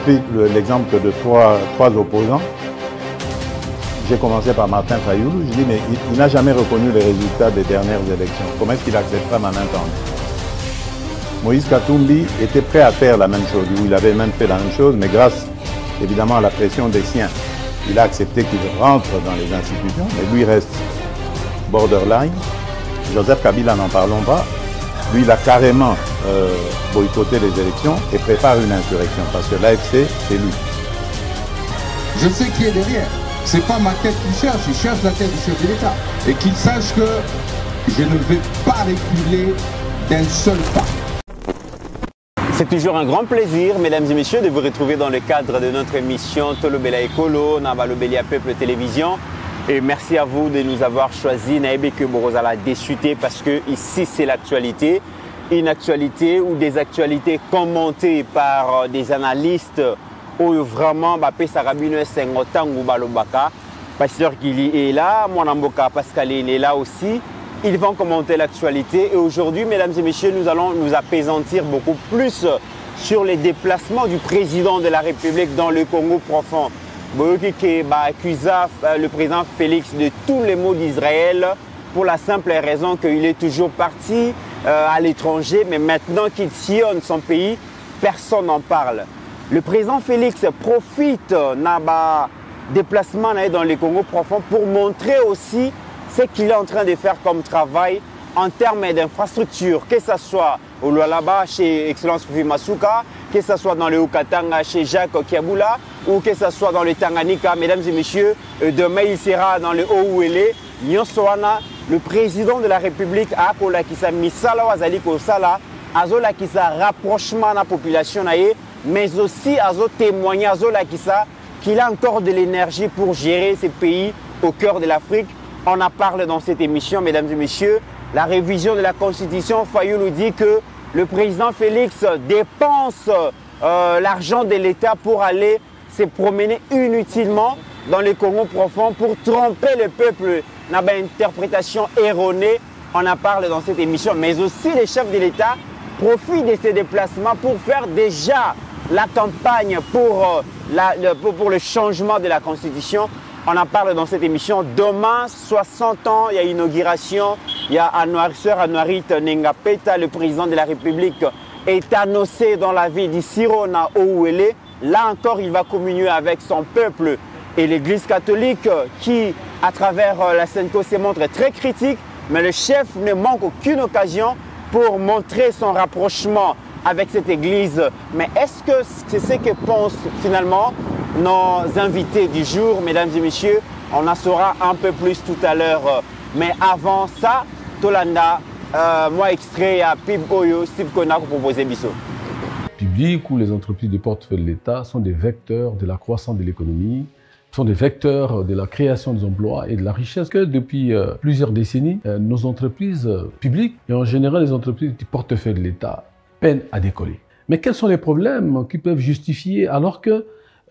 pris l'exemple de trois opposants. J'ai commencé par Martin Fayoulou. Je dis, mais il n'a jamais reconnu les résultats des dernières élections. Comment est-ce qu'il acceptera ma main tendue? Moïse Katumbi était prêt à faire la même chose. Il avait même fait la même chose, mais grâce évidemment à la pression des siens, il a accepté qu'il rentre dans les institutions, mais lui reste borderline. Joseph Kabila, n'en parlons pas. Lui, il a carrément boycotté les élections et prépare une insurrection, parce que l'AFC, c'est lui. Je sais qui est derrière. C'est pas ma tête qu'il cherche, il cherche la tête du chef de l'État. Et qu'il sache que je ne vais pas reculer d'un seul pas. C'est toujours un grand plaisir, mesdames et messieurs, de vous retrouver dans le cadre de notre émission Tolobela Ekolo, Nabalobelia Peuple Télévision. Et merci à vous de nous avoir choisi Naebeke Borozala Déchuté, parce que ici c'est l'actualité. Une actualité ou des actualités commentées par des analystes où vraiment Sarabino Sengotangu Balobaka, Pasteur Gili est là, Mwanamboka Pascal est là aussi. Ils vont commenter l'actualité et aujourd'hui, mesdames et messieurs, nous allons nous apaisantir beaucoup plus sur les déplacements du président de la République dans le Congo profond. Boyoki qui accuse le président Félix de tous les maux d'Israël pour la simple raison qu'il est toujours parti à l'étranger, mais maintenant qu'il sillonne son pays, personne n'en parle. Le président Félix profite d'un déplacement dans le Congo profond pour montrer aussi ce qu'il est en train de faire comme travail en termes d'infrastructures, que ce soit au Lualaba chez Excellence Kofi Masuka, que ce soit dans le Haut-Katanga chez Jacques Kiabula, ou que ce soit dans le Tanganyika, mesdames et messieurs, demain il sera dans le Haut-Ouélé, Nyonsoana, le président de la République a Kolakisa Misala Wazali Kosala, Azolakisa rapprochement de la population, mais aussi Azo témoigner Azolakisa qu'il a encore de l'énergie pour gérer ces pays au cœur de l'Afrique. On en parle dans cette émission, mesdames et messieurs. La révision de la Constitution, Fayou nous dit que le président Félix dépense l'argent de l'État pour aller se promener inutilement dans le Congo profond pour tromper le peuple dans une interprétation erronée. On en parle dans cette émission. Mais aussi les chefs de l'État profitent de ces déplacements pour faire déjà la campagne pour le changement de la Constitution. On en parle dans cette émission. Demain, 60 ans, il y a inauguration. Il y a Sœur Anouarit Nengapeta, le président de la République, est annoncé dans la ville d'Isirona Ouélé. Là encore, il va communier avec son peuple et l'Église catholique qui, à travers la Sainte-Co, se montre très critique. Mais le chef ne manque aucune occasion pour montrer son rapprochement avec cette Église. Mais est-ce que c'est ce que pensent finalement nos invités du jour, mesdames et messieurs? On en saura un peu plus tout à l'heure. Mais avant ça, Tolanda, moi extrait à Pib Oyo, Steve Kona pour proposer Bisso. Public ou les entreprises du portefeuille de l'État sont des vecteurs de la croissance de l'économie, sont des vecteurs de la création des emplois et de la richesse que depuis plusieurs décennies, nos entreprises publiques et en général les entreprises du portefeuille de l'État peinent à décoller. Mais quels sont les problèmes qui peuvent justifier alors que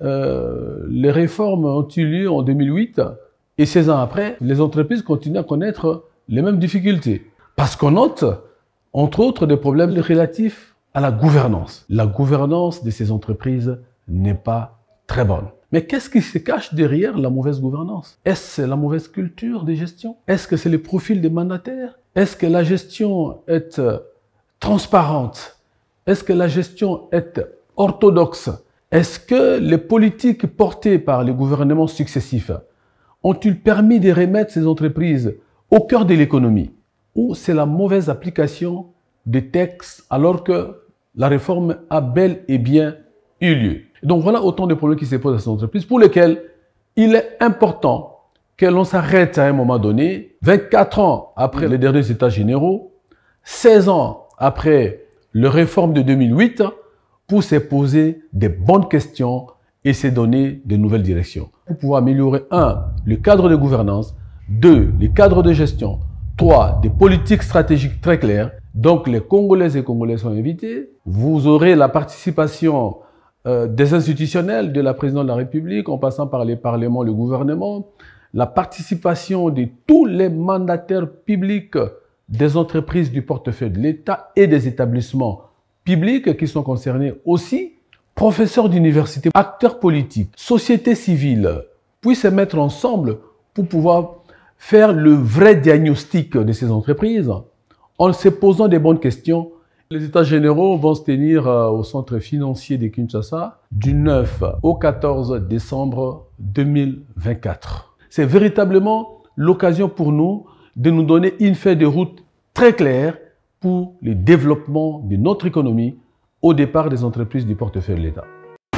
les réformes ont eu lieu en 2008 et 16 ans après, les entreprises continuent à connaître les mêmes difficultés? Parce qu'on note, entre autres, des problèmes relatifs à la gouvernance. La gouvernance de ces entreprises n'est pas très bonne. Mais qu'est-ce qui se cache derrière la mauvaise gouvernance? Est-ce la mauvaise culture de gestion? Est-ce que c'est le profil des mandataires? Est-ce que la gestion est transparente? Est-ce que la gestion est orthodoxe? Est-ce que les politiques portées par les gouvernements successifs ont-ils permis de remettre ces entreprises au cœur de l'économie? Ou c'est la mauvaise application des textes alors que la réforme a bel et bien eu lieu? Donc voilà autant de problèmes qui se posent à ces entreprises pour lesquels il est important que l'on s'arrête à un moment donné, 24 ans après les derniers états généraux, 16 ans après la réforme de 2008, pour se poser des bonnes questions et se donner de nouvelles directions. Pour pouvoir améliorer 1. Le cadre de gouvernance, 2. Le cadre de gestion, 3. Des politiques stratégiques très claires. Donc les Congolaises et Congolais sont invités. Vous aurez la participation des institutionnels, de la présidente de la République, en passant par les parlements, le gouvernement, la participation de tous les mandataires publics des entreprises du portefeuille de l'État et des établissements publics qui sont concernés aussi professeurs d'université, acteurs politiques, société civile puissent se mettre ensemble pour pouvoir faire le vrai diagnostic de ces entreprises en se posant des bonnes questions. Les États généraux vont se tenir au centre financier de Kinshasa du 9 au 14 décembre 2024. C'est véritablement l'occasion pour nous de nous donner une feuille de route très claire pour le développement de notre économie au départ des entreprises du portefeuille de l'État.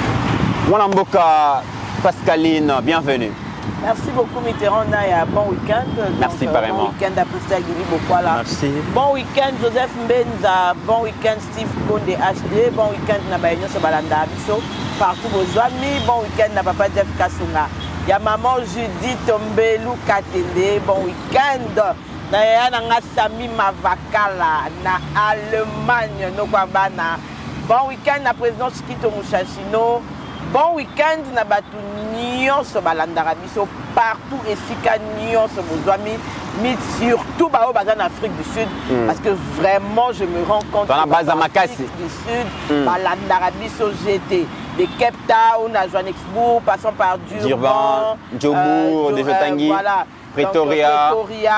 Mwanamboka Pascaline, bienvenue. Merci beaucoup Mitterrand, bon week-end. Merci pareillement. Bon week-end à Pascal Guili Bokwala. Merci. Bon week-end Joseph Mbenza, bon week-end Steve Konde HD, bon week-end Nabaïno Sobalanda Abiso, partout vos amis, bon week-end na papa Jeff Kasunga. Ya maman Judith Tombelou Katende, bon week-end. Na nga Sami Mavakala na Allemagne no kwabana. Bon week-end na président Skito Mouchachino. Bon week-end na batu nyonso balandaka biso partout esika nyonso bozwami mais surtout bao baza en Afrique du Sud parce que vraiment je me rends compte dans la base à Makassi du Sud balandaka biso GT de Cape Town à Johannesburg passant par Durban, Djobourg, de Jotangi, voilà, Pretoria,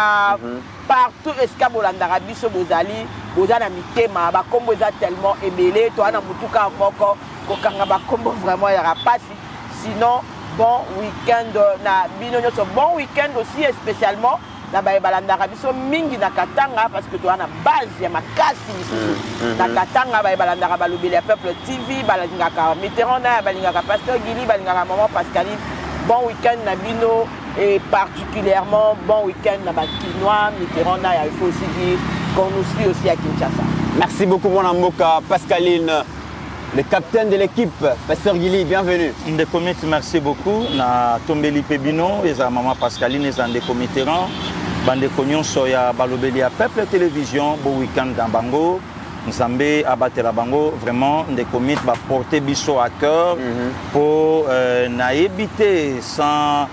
partout esika bolandaka biso bozali bozana mitema ba kombo eza tellement ébélé toi na mutuka moko kokanga ba kombo vraiment ya rapasi sinon bon week-end na bino nyonso bon week-end aussi et spécialement na ba balandaka biso mingi na Katanga parce que toi na base ya makasi biso na Katanga ba balandaka balobeli ya peuple TV balingaka Mitterrand na balingaka Pasteur Guili balingaka maman Pascaline bon week-end na bino et particulièrement bon week-end na Bakinois Mitterrand na il faut aussi dire qu'on nous suit aussi à Kinshasa. Merci beaucoup Mwanamboka Pascaline, le capitaine de l'équipe, Pasteur Guili, bienvenue. Ndekomiti, merci beaucoup. Na Tombeli Pebino, et maman Pascaline, et Ndeko Mitterrand, Bandeko Nyonso ya balobeli à Peuple Télévision, beau week-end dans Bango, Nzambe abatela Bango, vraiment Ndekomiti va porter biso à cœur pour na éviter sans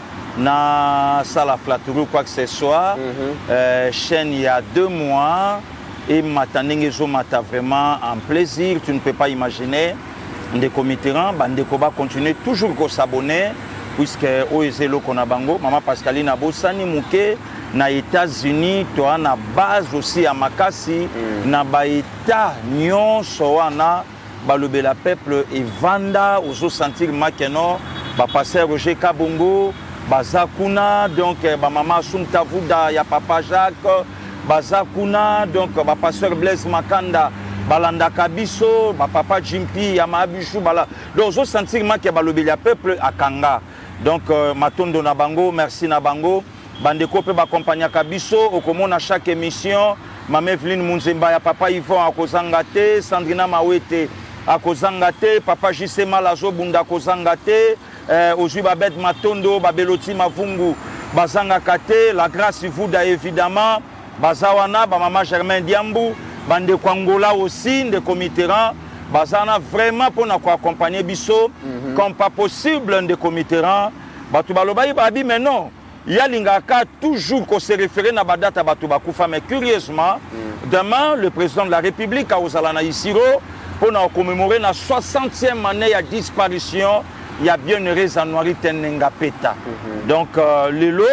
na sala flatterie ou quoi que ce soit. Chaîne il y a 2 mois. Et Matanengezo mata vraiment un plaisir, tu ne peux pas imaginer. Ndeko Mitterrand, Bandeko va continuer toujours à s'abonner, puisque Oezelo Konabango, Maman Pascaline Abosani Mouke, na États-Unis, toi na base aussi à Makassi, na Baïta, Nyon, Soana, Balobela Peuple et Vanda, Ozo sentir Makeno, Passer Roger Kabongo, Bazakuna, donc Maman Sumta Vouda, ya Papa Jacques. Bazakuna, donc pasteur Blaise Makanda, Balanda Kabiso, papa Jimpi, Yamabichou, Bala. Donc, je sens que balobeli peuple à Kanga. Donc, Matondo Nabango, merci Nabango. Bandeko peut accompagner Kabiso, au commun à chaque émission. Maman Evelyne Munzemba, ya papa Yvon à Kozangate, Sandrina Mawete à Kozangate, papa Jissé Malazo Bunda Kozangate, aujourd'hui Babette Matondo, Babeloti Mavungu, Bazanga Kate, la grâce vous évidemment. Bazawana, Maman Germain Diambou, Bande Kwangola aussi, Ndeko Mitterrand, Bazana vraiment pour nous accompagner Bisso, comme pas possible Ndeko Mitterrand, Batubalobaï Babi, mais non, il y a l'ingaka toujours qu'on se référé à Badata Batubakoufa, mais curieusement, demain, le président de la République, Aouzalana Isiro, pour nous commémorer la 60e année de disparition, il y a bien une raison Noiri Tenengapeta. Donc, le lot.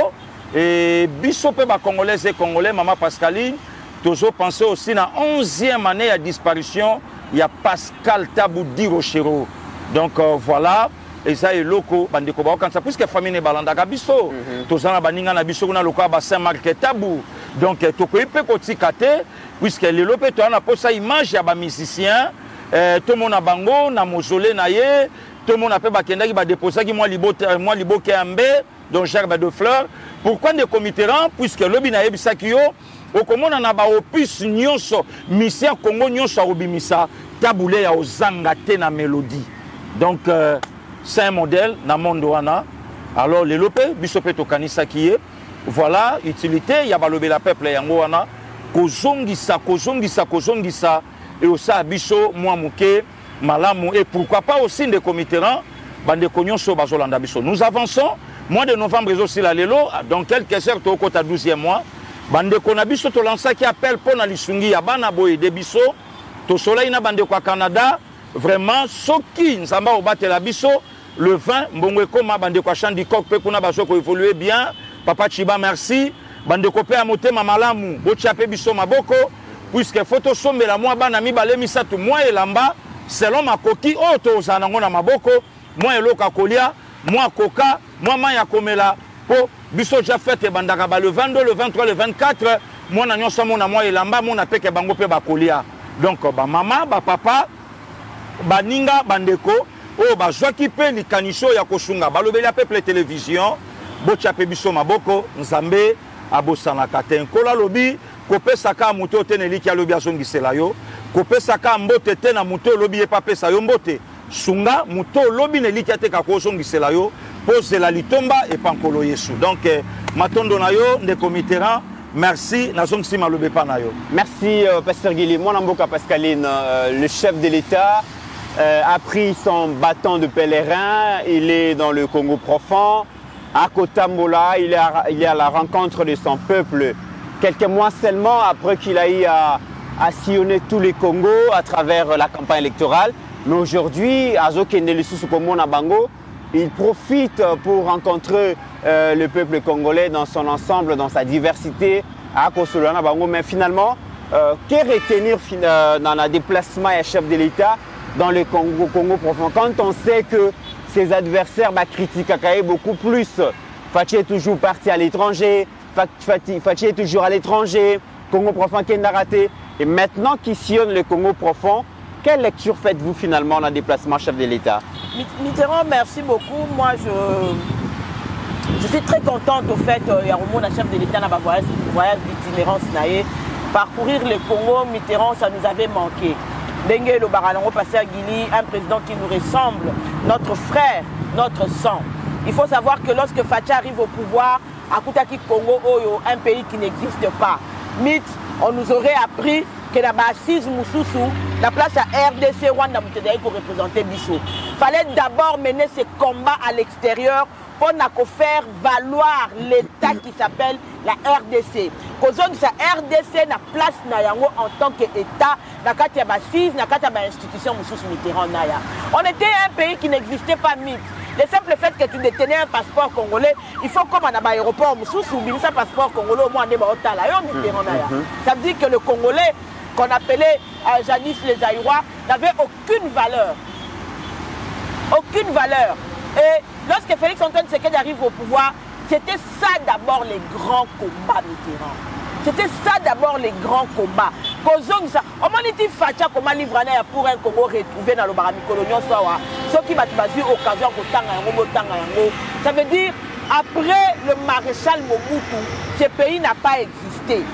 Et Bissopé Congolais et Congolais, Maman Pascaline, toujours pensé aussi à la 11e année à disparition, il y a Pascal Taboudi Rochero. Donc voilà, et ça est loco, Bandeko quand ça, puisque la famille n'est balanda Gabisso, tous en Baninga Nabisso, on a le cas à Saint-Marc Tabou. Donc, tu peux kotikate, puisque les lopes, tu as pour ça image, il y a des musiciens, tout le monde a bango, na mausolée, naïe, tout le monde a fait Bakenda qui va déposer, moi, libo Kéambe, donc gerbe de fleurs. Pourquoi des comitéran? Puisque le bina ebisakio, au comment on a ba opus nyonso, mission Congo nyonso obimisa, taboulé ya ozangate na mélodie. Donc c'est un modèle na mondouana. Alors les lopé, bisopé to kanisa qui est, voilà utilité, ya balobé la peuple yango wana, kozongisa, et aussi biso moi mouké, malamu et pourquoi pas aussi des comitéran, bande nyonso bazolanda biso. Nous avançons. Mois de novembre, aussi la Lelo, dans quelques heures, tu as 12e mois. Bande Konabiso, tu lances qui appelle pour Nalisungi, Yabana Boy, Debiso, tu soleil na bande Canada, vraiment soki nzamba obatela biso le 20 mbongo ekoma bandeko ya Chandikok pe kuna baso ko évoluer bien papa Chiba merci bandeko pe ya motema malamu botia pe biso maboko puisque photo sombela mwa bana mibale misatu mwa elamba selon makoki oyo tozala nango na maboko mwa eloka kolia mwa koka mwa mai ya komela po biso ja fete bandaka ba le 22 le 23 le 24 mwana nyonso mona mwa elamba mona peke bango pe bakolia donc ba mama ba papa baninga bandeko oyo bazwaki pe likaniso ya kosunga balobeli ya peuple télévision botia pe biso maboko nzambe abosanaka te nkola lobi kopesaka moto te neliki alobi azongisela yo kopesaka mbote te na moto olobi ye papesa yo mbote sunga moto olobi neliki ateka kozongisela yo pozela litomba epankolo Yesu donc matondo na yo ndeko Mitterrand merci nazongisi malobe pa na yo. Merci Pasteur Guili. Mon amboka Pascaline, le chef de l'État a pris son bâton de pèlerin, il est dans le Congo profond, à Kotambola, il est à la rencontre de son peuple. Quelques mois seulement après qu'il a eu à sillonner tous les Congos à travers la campagne électorale. Mais aujourd'hui, à Zokende Susukomo Nabango, il profite pour rencontrer le peuple congolais dans son ensemble, dans sa diversité, à Kosolana Bango. Mais finalement, que retenir dans le déplacement et chef de l'État dans le Congo profond quand on sait que ses adversaires critiquent beaucoup plus? Fachi est toujours parti à l'étranger, Fachi est toujours à l'étranger, Congo profond qui n'a raté. Et maintenant qu'il sillonne le Congo profond, quelle lecture faites-vous finalement dans le déplacement chef de l'État? Mitterrand, merci beaucoup. Moi, je suis très contente au fait qu'il y a un chef de l'État dans le voyage d'itinérance. Parcourir le Congo, Mitterrand, ça nous avait manqué. Dengue le Baralango, Pasteur Guili, un président qui nous ressemble, notre frère, notre sang. Il faut savoir que lorsque Fachi arrive au pouvoir, à Koutaki Congo, un pays qui n'existe pas, on nous aurait appris que la assise Moussoussou, la place à RDC, Rwanda Moutédaï pour représenter Bissau. Il fallait d'abord mener ces combats à l'extérieur pour faire valoir l'État qui s'appelle la RDC. Kozongi sa RDC na place na yango en tant qu'État, na kati ya assise, na kati ya institution Moussoussou Mitterrand naya. On était un pays qui n'existait pas mythe. Le simple fait que tu détenais un passeport congolais, il faut comme un aéroport Moussoussou, un passeport congolais au moins Mitterrand naya. Ça veut dire que le Congolais qu'on appelait jadis les Aïrois n'avait aucune valeur. Aucune valeur. Et lorsque Félix Antoine Tshisekedi arrive au pouvoir, c'était ça d'abord les grands combats Mitterrand. C'était ça d'abord les grands combats. On m'a dit Facha comment livrer pour un Congo retrouvé dans le barami colonial soa. Ce qui m'a dit occasion ça veut dire après le maréchal Mobutu, ce pays n'a pas existé.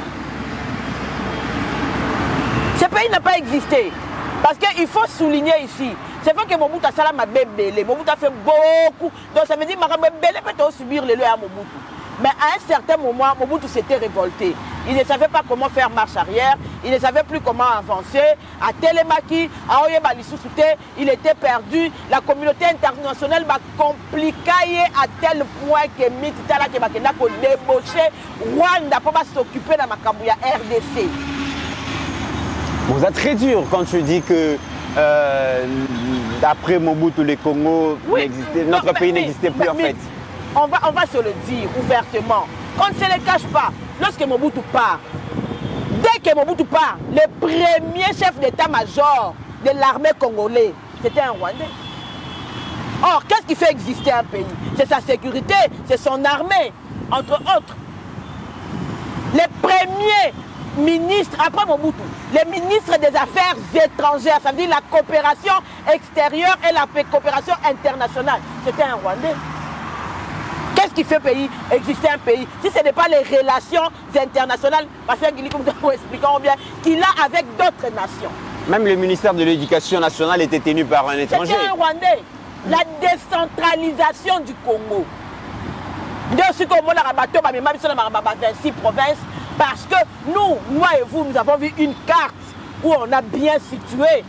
Ce pays n'a pas existé. Parce qu'il faut souligner ici, c'est vrai que Mobutu a salam bébé, Mobutu a fait beaucoup. Donc ça veut dire que peut subir les lois à Mobutu. Mais à un certain moment, Mobutu s'était révolté. Il ne savait pas comment faire marche arrière, il ne savait plus comment avancer. À Télémaki, à Oyebalissousouté, il était perdu. La communauté internationale m'a compliqué à tel point que Mititala qui m'a débauché Rwanda pour s'occuper de ma Kambuya RDC. Vous êtes très dur quand tu dis que d'après Mobutu, le Congo n'existait, notre pays n'existait plus en fait. On va se le dire ouvertement. On ne se le cache pas. Lorsque Mobutu part, dès que Mobutu part, le premier chef d'état-major de l'armée congolaise, c'était un Rwandais. Or, qu'est-ce qui fait exister un pays? C'est sa sécurité, c'est son armée, entre autres. Les premiers ministres, après Mobutu, les ministres des Affaires étrangères, ça veut dire la coopération extérieure et la coopération internationale, c'était un Rwandais. Qu'est-ce qui fait exister un pays? Si ce n'est pas les relations internationales, parce que nous expliquons bien, qu'il a avec d'autres nations. Même le ministère de l'Éducation nationale était tenu par un étranger. C'était un Rwandais. La décentralisation du Congo. De ce qu'on a rabattu, même si on a 26 provinces, parce que nous, moi et vous, nous avons vu une carte où on a bien situé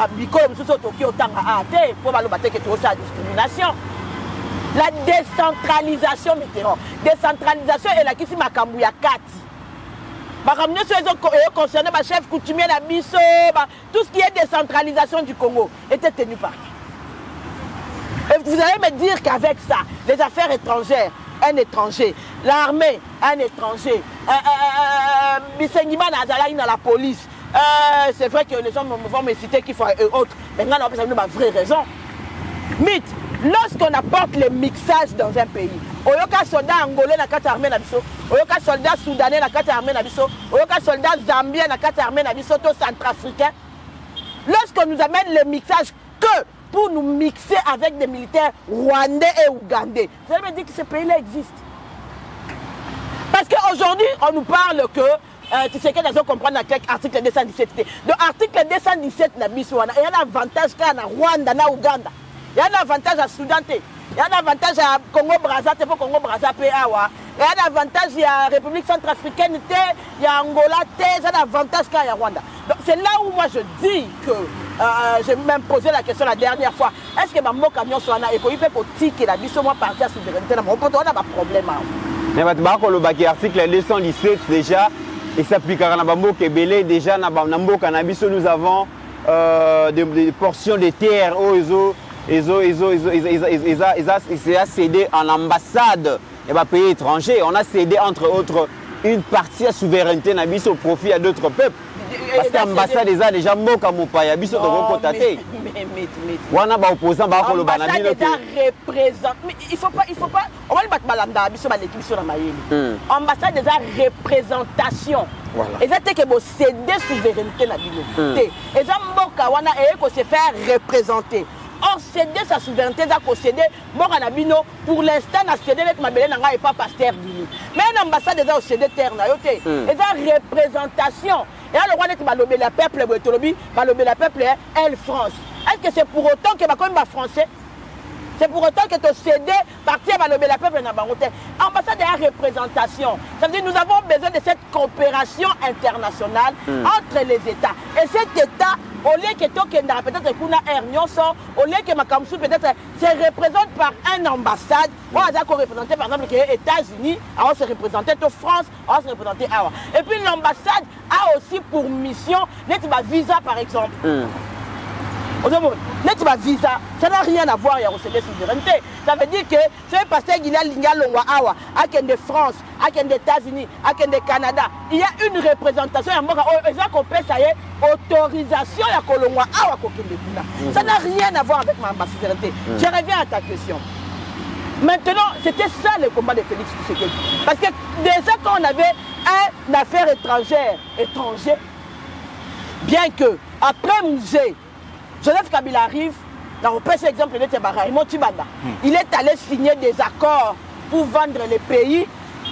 discrimination. La décentralisation, Mitterrand. Décentralisation est la qui s'est Makambouya 4. concernant le chef coutumier la biso, tout ce qui est décentralisation du Congo était tenu par qui? Et vous allez me dire qu'avec ça, les affaires étrangères, un étranger, l'armée, un étranger, Bissengima Nazalai dans la police, c'est vrai que les gens vont me citer qu'il faut autres, mais là, on a une vraie raison. Mythe, lorsqu'on apporte le mixage dans un pays, oyoka soldat angolais na kati armée na biso, oyoka soldat soudanais na kati armée na biso, oyoka soldat zambien na kati armée na biso, to centrafricain, lorsqu'on nous amène le mixage que pour nous mixer avec des militaires rwandais et ougandais, vous allez me dire que ce pays-là existe. Parce qu'aujourd'hui, on nous parle que tu sais que nous comprendre l'article 217. Donc, l'article 217, il y a un avantage à Rwanda, à Ouganda. Il y a un avantage à Soudan. Il y a un avantage à Congo-Brazza, pour Congo-Brazza, il y a un avantage à la République centrafricaine, il y a Angola, il y a un avantage à Rwanda. Donc, c'est là où moi je dis que j'ai même posé la question la dernière fois. Est-ce que mon camion soit là et qu'il peut que la biso moi partir à souveraineté, on a un problème. Mais l'article 217 déjà, il s'appliquera à Bambo Kebele. Déjà, dans Bambo Cannabis, nous avons des portions de terre ils ont cédé en ambassade et pays étranger. On a cédé entre autres une partie de la souveraineté au profit à d'autres peuples. Parce que l'ambassade est déjà moka mopaya biso to kotate. Wana ba opposant ba ko lo banabi le représente. Mais il faut pas on va le battre balanda biso ba l'équipe sur la mayeli. Ambassade déjà représentation. Voilà. Et ça que bo céder souveraineté na bino. Et ça moka wana e ko se faire représenter. Or céder sa souveraineté ça ko céder moka na bino pour l'instant na céder avec mabele na nga et pas pasteur bini. Mais l'ambassade déjà au céder terre na yo te. Et ça représentation. Et là, le roi dit que le peuple, le peuple est elle France. Est-ce que c'est pour autant que je français? C'est pour autant que tu cédé partir à le peuple dans l'ambassade. Ambassade est la représentation. Ça veut dire que nous avons besoin de cette coopération internationale entre les États. Et cet État, au lieu que peut-être au lieu que Makamsou peut-être se représente par un ambassade, on a représenté par exemple les États-Unis, on se représenté en France, on se représenté awa. Et puis l'ambassade a aussi pour mission d'être visa par exemple. Visa, ça n'a rien à voir avec la souveraineté. Ça veut dire que c'est parce qu'il y a l'Awa, de France, des États-Unis, des Canada, il y a une représentation, autorisation à Kolongwa Awa. Ça n'a rien à voir avec ma souveraineté. Je reviens à ta question. Maintenant, c'était ça le combat de Félix Tshisekedi. Parce que déjà quand on avait une affaire étranger, bien que après Mouzé, Joseph Kabila arrive, on peut cet exemple de Raymond Tibanda. Il est allé signer des accords pour vendre les pays.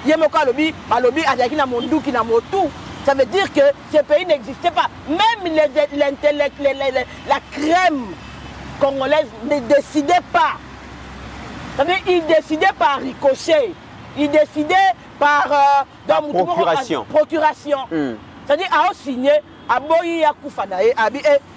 Ça veut dire que ces pays n'existaient pas. Même la crème congolaise ne décidait pas. Ça veut dire qu'ils décidaient par ricochet. Ils décidaient par procuration. C'est-à-dire à signer, à Boyi Koufanae, à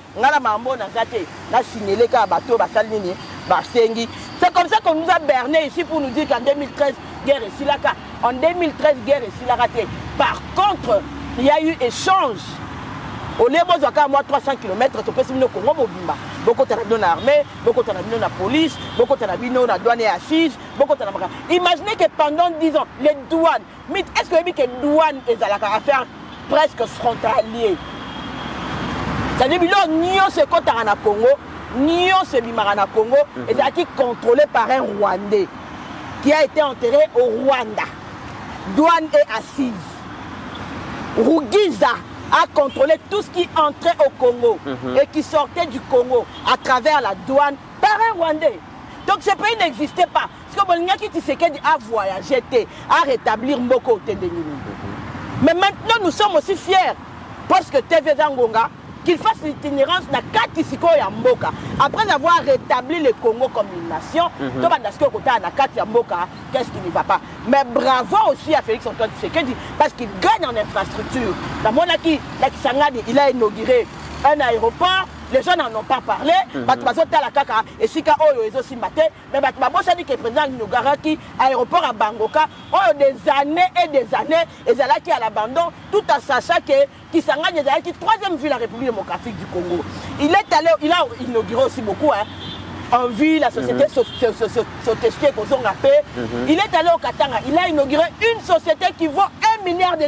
c'est comme ça qu'on nous a berné ici pour nous dire qu'en 2013, guerre est silaka. En 2013, guerre est silaka. Par contre, il y a eu échange. Au lieu de moi 300 km, tu peux se faire Congo Mobimba. Beaucoup de l'armée, beaucoup de la police, beaucoup de la douane et assise, beaucoup de imaginez que pendant 10 ans, les douanes, est-ce que les douanes est à faire presque frontalier? C'est-à-dire que nous sommes contre le Congo, nous sommes Congo, et c'est contrôlé par un Rwandais qui a été enterré au Rwanda. Douane et assise. Rugiza a contrôlé tout ce qui entrait au Congo et qui sortait du Congo à travers la douane par un Rwandais. Donc ce pays n'existait pas. Parce que Bolingaki Tshisekedi a voyagé, a rétablir Mboko Tendeni. Mais maintenant nous sommes aussi fiers parce que TV Zangonga qu'il fasse l'itinérance na Katisiko ya Mboka. Après avoir rétabli le Congo comme une nation, qu'est-ce qui ne va pas? Mais bravo aussi à Félix Antoine Tshisekedi parce qu'il gagne en infrastructure. La Monaki, il a inauguré un aéroport, les gens n'en ont pas parlé. Et si mais dit que le président Nougaraki, aéroport à Bangoka, des années et des années, et qui à l'abandon, tout en sachant que Kisangani est la troisième ville de la République démocratique du Congo. Il a inauguré aussi beaucoup. En ville, la société Sotesté, il est allé au Katanga, il a inauguré une société qui vaut $1 milliard.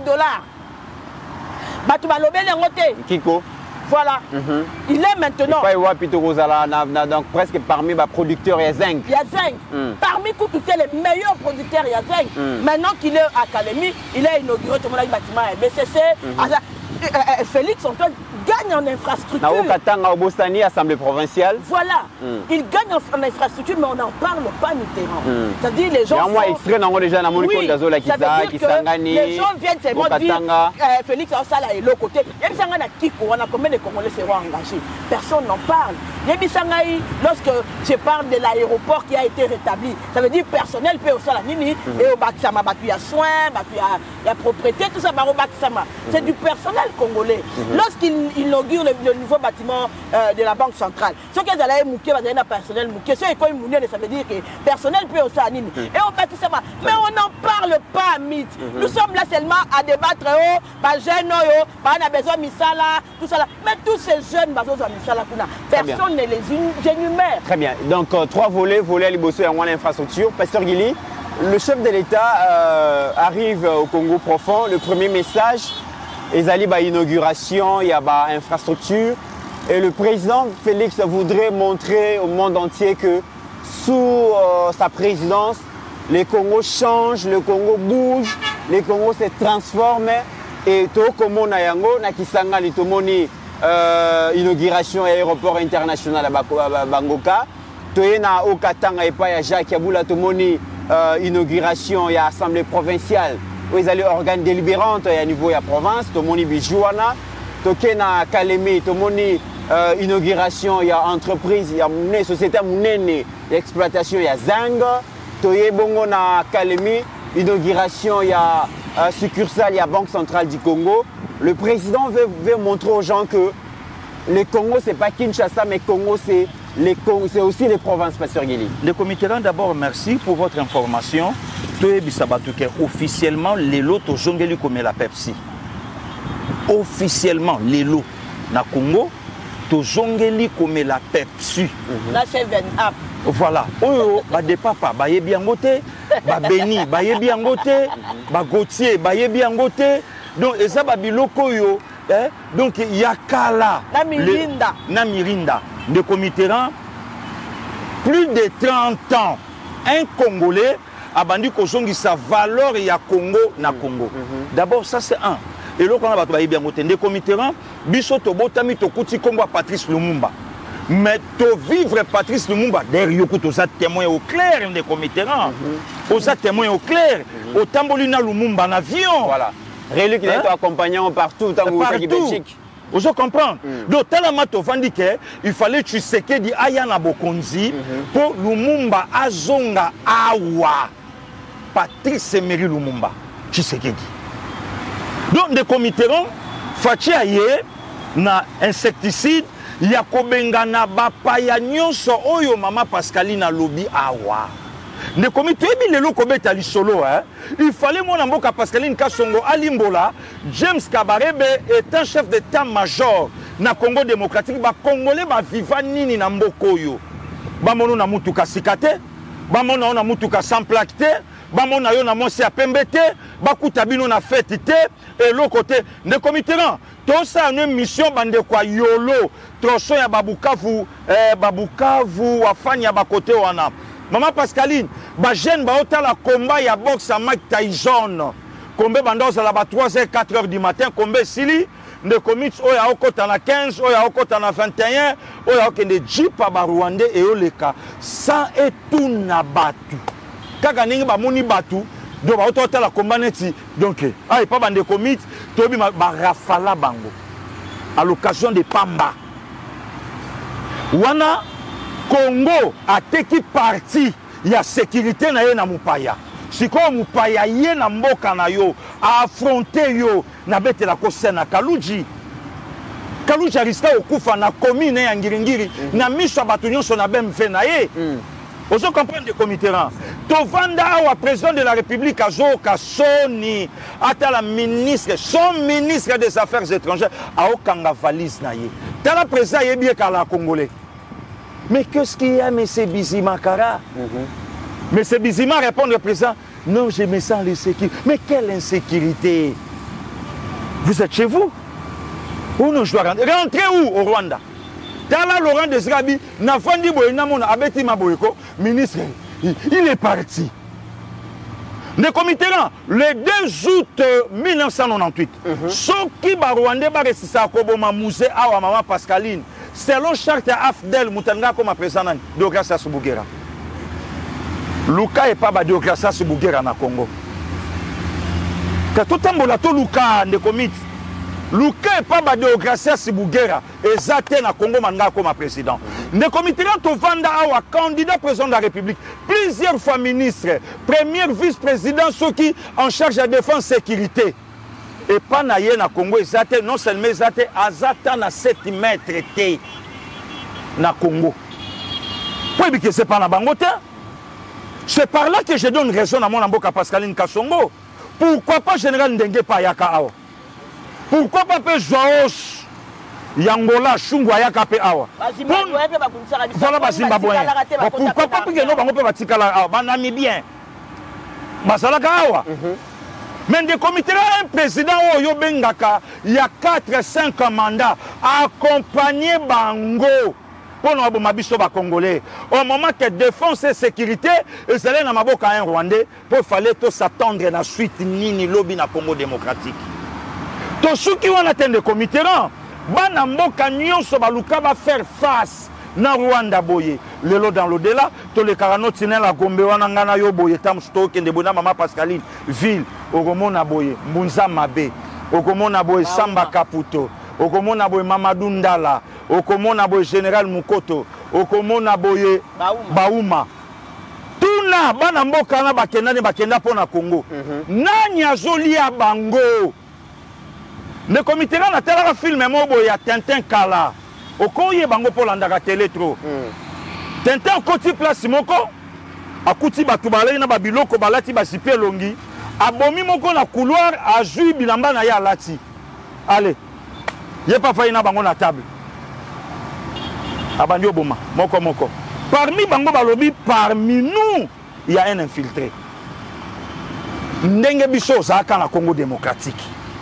Kiko. Voilà. Il est maintenant. Donc presque parmi les producteurs, il y a zinc. Il y a zinc. Parmi tous les meilleurs producteurs, il y a zinc. Maintenant qu'il est à Kalemi, il a inauguré tout le monde bâtiment BCC. Félix Antoine gagne en infrastructure. Au Bostani, Assemblée provinciale. Voilà. Il gagne en infrastructure, mais on n'en parle pas Mitterrand. C'est-à-dire les gens. Les gens viennent seulement dire Félix Ansala est l'autre côté. On a combien de Congolais seront engagés? Personne n'en parle. Lorsque je parle de l'aéroport qui a été rétabli, ça veut dire personnel peut aussi la nini et au Baksama, il y a soins, il y a propriété, tout ça, c'est du personnel congolais. Lorsqu'il inaugure le nouveau bâtiment de la Banque centrale, ceux qui allaient mouquer, un personnel mouqué, ceux qui ont ça veut dire que personnel peut aussi la nini et au Baksama. Mais on n'en parle pas, mythe. Nous sommes là seulement à débattre, on a besoin de Misala, tout ça. Mais tous ces jeunes, personne ne les énumère. Très bien. Donc, 3 volets à Liboso et à l'infrastructure. Pasteur Guili, le chef de l'État arrive au Congo profond. Le premier message, il y a inauguration, il y a infrastructure. Et le président Félix voudrait montrer au monde entier que sous sa présidence, le Congo change, le Congo bouge, le Congo se transforme. Et tout comme on a yango, na Kisanga litomoni inauguration aéroport international à Bangoka. Toyena au Katanga et pas ya Jacques Yaboula tomoni inauguration ya assemblée provinciale. Où ils allaient organes délibérantes à niveau ya province, tomoni bijouana. Tokena Kalemi tomoni inauguration ya entreprise ya mune société munene exploitation ya Zang. Toye bongo na Kalemi inauguration ya succursale ya Banque centrale du Congo. Le président veut montrer aux gens que le Congo, ce n'est pas Kinshasa, mais Congo, c'est aussi les provinces, Pasteur Guili. Le comité, d'abord, merci pour votre information. Officiellement, les lots au Jongeli comme la Pepsi. Officiellement, les lots na Congo, au Jongeli comme la Pepsi. Là, c'est 20 up. Voilà. Oh, des papas, baye bien goté, Beni, baye bien goté, Gautier, baye bien goté. Donc, et ça, biloko yo, donc il y a Kala, Namirinda, de Comitérant, plus de 30 ans, un Congolais a bandu Kosongi sa valeur et à Congo na Congo. D'abord, ça c'est un. Et l'autre, on a battu bien goté. De Comitérant, Bisoto Botami Tokuti Congo à Patrice Lumumba. Mais to vivre Patrice Lumumba, derrière vous, êtes témoin au clair de Comitérant. Vous êtes témoin au clair. Au Tambolina Lumumba en avion. Voilà. Rélu qui est accompagnant partout, en Belgique. Vous comprenez? Donc, il fallait que tu sais que dit Ayana Bokonzi pour Lumumba Azonga Awa. Patrice Emery Lumumba. Tu sais que dit. Donc, des comités, Fachi Aye, na insecticide, il y a Kobengana Bapaya Nyonso Oyo Mama Pascaline Lobi Awa. Ne comité le lokobeta li solo il fallait mon amboka Pascaline Kasongo Alimbola James Kabarebe est un chef d'état-major na Congo démocratique ba congolais ba vivant nini na mboko yo ba mono na mutuka sikate ba mono na mutuka sans plaque te ba mono yo na monsi a pembete ba kutabino na fête te et l'autre côté ne comité tout ça une mission bande kwa yolo tronçon ya babukavu afanya ba côté wana. Maman Pascaline, ba jeune ba otala combat ya boxe à Mike Tyson. Combat bandos à la 3h 4h du matin, combat sili de commits oya okota na 15, oya okota na 21, oya okende jeep ba Rwandais et oleka sans etuna batu. Kaka ningi ba moni batu, do ba otala combat neti. Donc ay pas bande commits, tobi ba rafala bango. À l'occasion de Pamba. Wana Congo a teki parti ya sécurité na ye na mupaya. Siko mupaya ye na mboka na yo a affronter yo na bete la kosena Kaluji. Kaloucha risque au kufa na commune ya Ngiringiri na miso bato nyonso na BMV na ye. Vous comprenez le comité rang. Tovanda au président de la République Azoka Soni ata la ministre, son ministre des Affaires étrangères a okanga valise na ye. Tala président yebi kala congolais. Mais qu'est-ce qu'il y a monsieur Bizima Kara? Monsieur Bizima répond au président, non, je me sens l'insécurité. Mais quelle insécurité? Vous êtes chez vous? Où nous doit rentrer? Rentrer où au Rwanda? Tala Laurent Desrabi, Nafandi Boyenamon, Abeti Maboyeko, ministre, il est parti. Le comité là, le 2 août 1998, ceux qui Rwandais Baresisa Koboma Mousé Awa Mama Pascaline, selon charte Afdel Moutanga comme président de Gracia Subugera. Luka et pas de Gracia Subugera na Congo. Quand tout le monde a Luka de comité. Luka et pas de Gracia Sibugera et Zate na Congo manga comme président. Ne comité to vanda awa candidat président de la République, plusieurs fois ministre, premier vice-président ceux qui en charge de la défense sécurité. Et pas na ye na Congo Zate non seulement Zate azata na 7 mètres té na Congo. Pourquoi que c'est pas na bangote? C'est par là que je donne raison à mon amboka Pascaline Kasongo. Pourquoi pas général Ndenge Payaka awa? Pourquoi pas Joaos Yangola Chungwa Yakape Awa? Voilà Zimbabwe. Pourquoi pas que nous avons Batikala Awa? Namibien. Basalaka Awa. Mais des comités, un président Oyo Bengaka, il y a 4-5 mandats accompagné Bango. Pour nous mabiso ba Congolais. Au moment que défense et sécurité, et c'est là dans Maboka un Rwandais, pour fallait tout s'attendre à la suite Nini lobby na Congo démocratique. Tous ceux qui ont atteint le comité, Banamboka Nyonso Baluka va faire face na Rwanda boye. Le lot dans l'au-delà, tous les caranots tinel la Gombe Wanangana yo boye, tam stock de Bona Mama Pascaline, ville, Ogomona boye, Munza Mabe, Ogomona boye Samba Kaputo, Ogomona boye Mamadou Ndala, Ogomona boye Général Mukoto, Ogomona boye Bauma. Tuna Banamboka na bakenda pona Congo. Nani azolia bango. Le comité là na tela film mobo ya Tintin Kala. Okoye bango pour landaka télé trop. Tintin koti place moko akuti batu balai na babiloko balati basipe longi. Abomi moko na couloir azui bilamba na ya lati. Allez. Yé pas failli na bango na table. Abandi oboma moko. Parmi bango balobi parmi nous il y a un infiltré. Ndenge biso za kana Congo démocratique.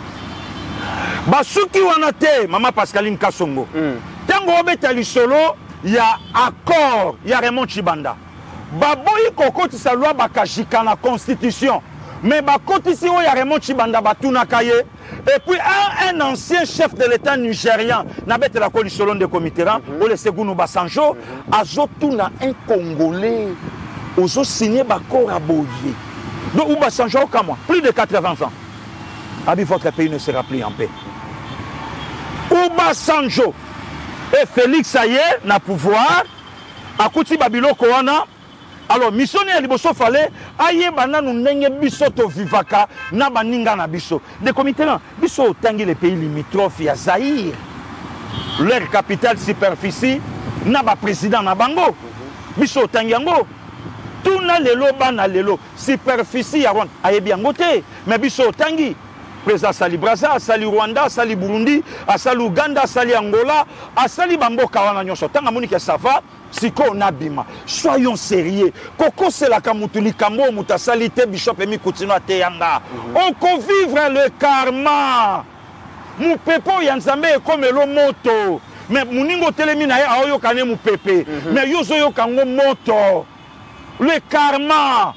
Basuki wanate Mama Pascaline Kasongo. Tango obeta lisolo ya accord ya Raymond Chibanda. Baboyi kokoti sa loi bakashika na constitution. Mais bakoti si ya Raymond Chibanda batuna kaye. Et puis un ancien chef de l'État nigérian n'abete la coalition de comitéran ou le Segunou Basanjo azotuna un Congolais ozo signé bakor à Boye. Donc ou Basanjo comme plus de 80 ans. Abi votre pays ne sera plus en paix. Ouba Sanjo et Félix Aye na pouvoir akuti babilo koana alors missionnaire liboso fallait aye bananu ndenge biso to vivaka na baninga na biso de comité là biso tangi les pays limitrophes ya Zaïre leur capitale superficie na ba président na bango biso tangi yango tuna lelo bana lelo superficie ya Rwanda aye biango te mais biso tangi président Sali Braza, Sali Rwanda, Sali Burundi, Sali Uganda, Sali Angola, Sali Bamboka wana nyonso. Tanga moni ke ça va, siko nabima. Soyons sérieux. Koko c'est la kamutuli kambo mutasali te bishop emi kutino te yanga. On peut vivre le karma. Mu pepo yanzambe comme le moto. Mais muningo telemi na ye aoyo kane mu pepe. Mais yozo yo kango moto. Le karma.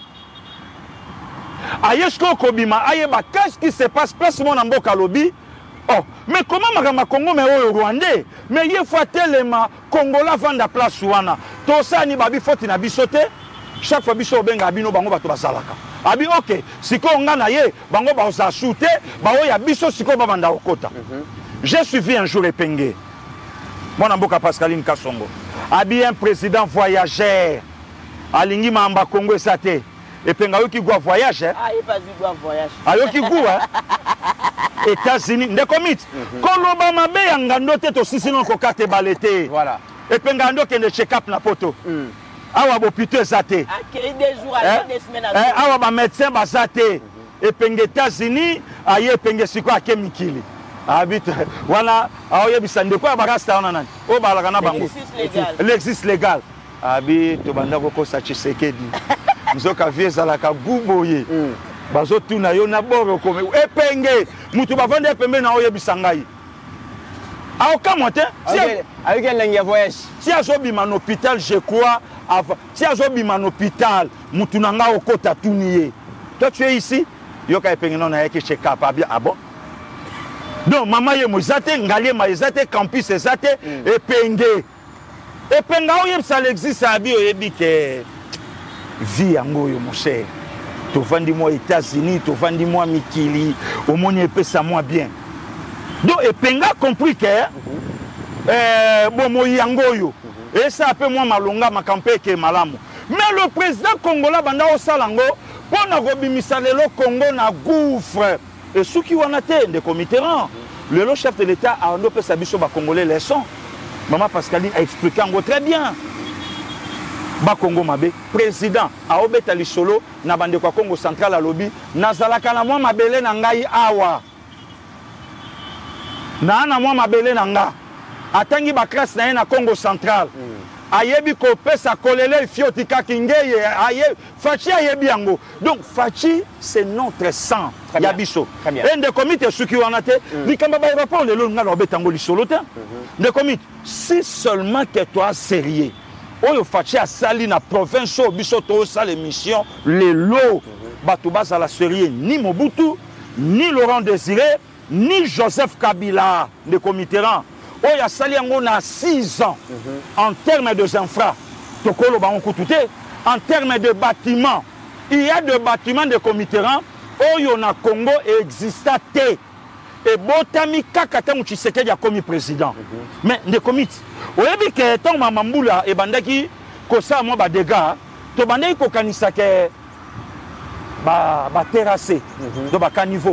Ayesko Kobima, Ayeba, qu'est-ce qui se passe? Place mon amboka lobby. Oh, mais comment ma Congo mais au Rwandais? Mais il faut tellement Congola vendre place ouana. Tout ça ni babi faut na bisote. Chaque fois biso benga abino bango bato basalaka. Abi ok, siko ngana ye, bango ba osa shooter, ba oya biso siko ba banda okota. J'ai suivi un jour Epenge. Mon amboka Pascaline Kasongo. Abi un président voyageur. Alingi mamba Congo esate. Et puis, il y a un voyage. Ah, il n'y a pas de voyage. Ah, il y a un États-Unis ndekomit koloba mabe ya ngando te to sisino ko kate balete Voilà. et puis ngando ke ne check up na poto awa bopito ezate accueilli des jours à des semaines awa ba médecin bazate et puis États-Unis aye penge siko akemikili habite wana aoyebisa ndeko ya barasta wana nani o balaka na bango l'existe légal abi to banda ko sa Tshisekedi nzoka vie zalaka guboye bazo tuna yo na boro kome epenge mutu bavande pembe na oyebisa ngai aucun moyen avec un langue voyage si azobima na hôpital je crois si azobima na hôpital mutu nanga okota tuniye toi tu es ici yo ka epenge non na yeke check up abia abo donc mama ye mozate ngalie ma ezate campus ezate epenge epenga oyebisa l'existe abi oyebi ke vie yango yo mon cher tovandi moi États-Unis tovandi moi mikili omoni epesa moi bien donc epenga compris que bon moi yango yo et ça peu moi malonga makampe ke malamu mais le président congolais banda osalango pona kobimisa lelo Congo na gouffre et souki wana te de committerant le chef de l'État a ando pesa biso ba congolais leçon maman Pascaline a expliqué en très bien ba Congo mabe président a obeta lisolo na bande kwa Congo central a lobby nazalaka na mwa mabele na ngai awa na mwa mabele na nga atangi ba classe na ye na Congo central ayebi ko pesa kolele fiotika kingeye aye Fachi ayebi yango donc Fachi c'est notre sang yabiso et de comité suki wana te likamba ba rapport le nga na obeta ngo lisolo te de comité si seulement que toi sérieux oyo Fachi asali na province o biso to sala émission les lots batubasa la sérieux ni Mobutu ni Laurent Désiré ni Joseph Kabila de committerant oyo asali yango na 6 ans en termes de infra tokolo ba on kututé en termes de bâtiments il y a des bâtiments de committerant oyo na Congo exista te et botami kaka tangu Tshisekedi a commis président mais de comité oyebi ke tant mamambula e bandaki ko sa mo ba dégâts to bandaki ko kanisa ke ba terrassé do ba caniveau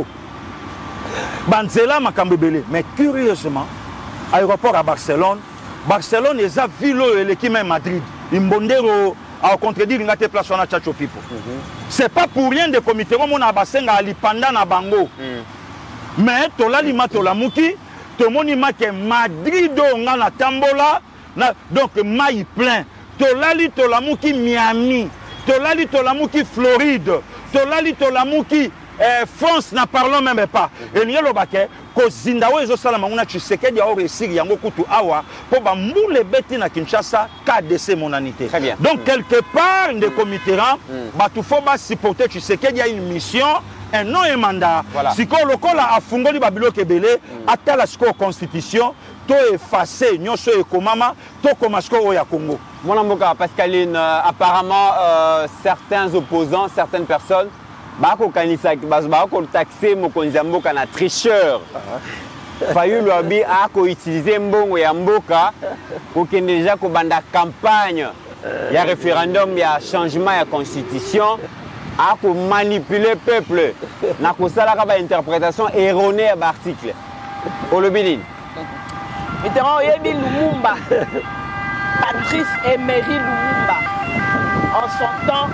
banzela makambebele mais curieusement aéroport à Barcelone eza ville eleki même Madrid imbondero a contredire ngate place wana chacho pipo c'est pas pour rien de comité mo na basenga alipanda na bango mais tolali matolamuki tomoni make Madrid nga na tambola na donc mai plein tolali tolamuki Miami tolali tolamuki Floride tolali tolamuki France n'a parlons même pas et nielo bake ko zindawo ezo sala manguna Tshisekedi a réussir yango kutu awa po ba mbule beti na Kinshasa KDC monanité donc quelque part de committerant ba tout faut ba supporter Tshisekedi a une mission un nom et mandat si ko lokola afungoli babilo kebele atala siko constitution to effacer nyonso ekomama to komasko oya Congo mon amboka Pascaline apparemment certains opposants certaines personnes bako kanisa bako taxer mokonzi mboka na tricheur Fayulu abi ako utiliser mbongo ya mboka kokende déjà ko banda campagne ya référendum ya changement ya constitution ako manipuler peuple na kosala ka ba interprétation erronée à article olobini Mitterrand yebi Lumumba Patrice Emery Lumumba en son temps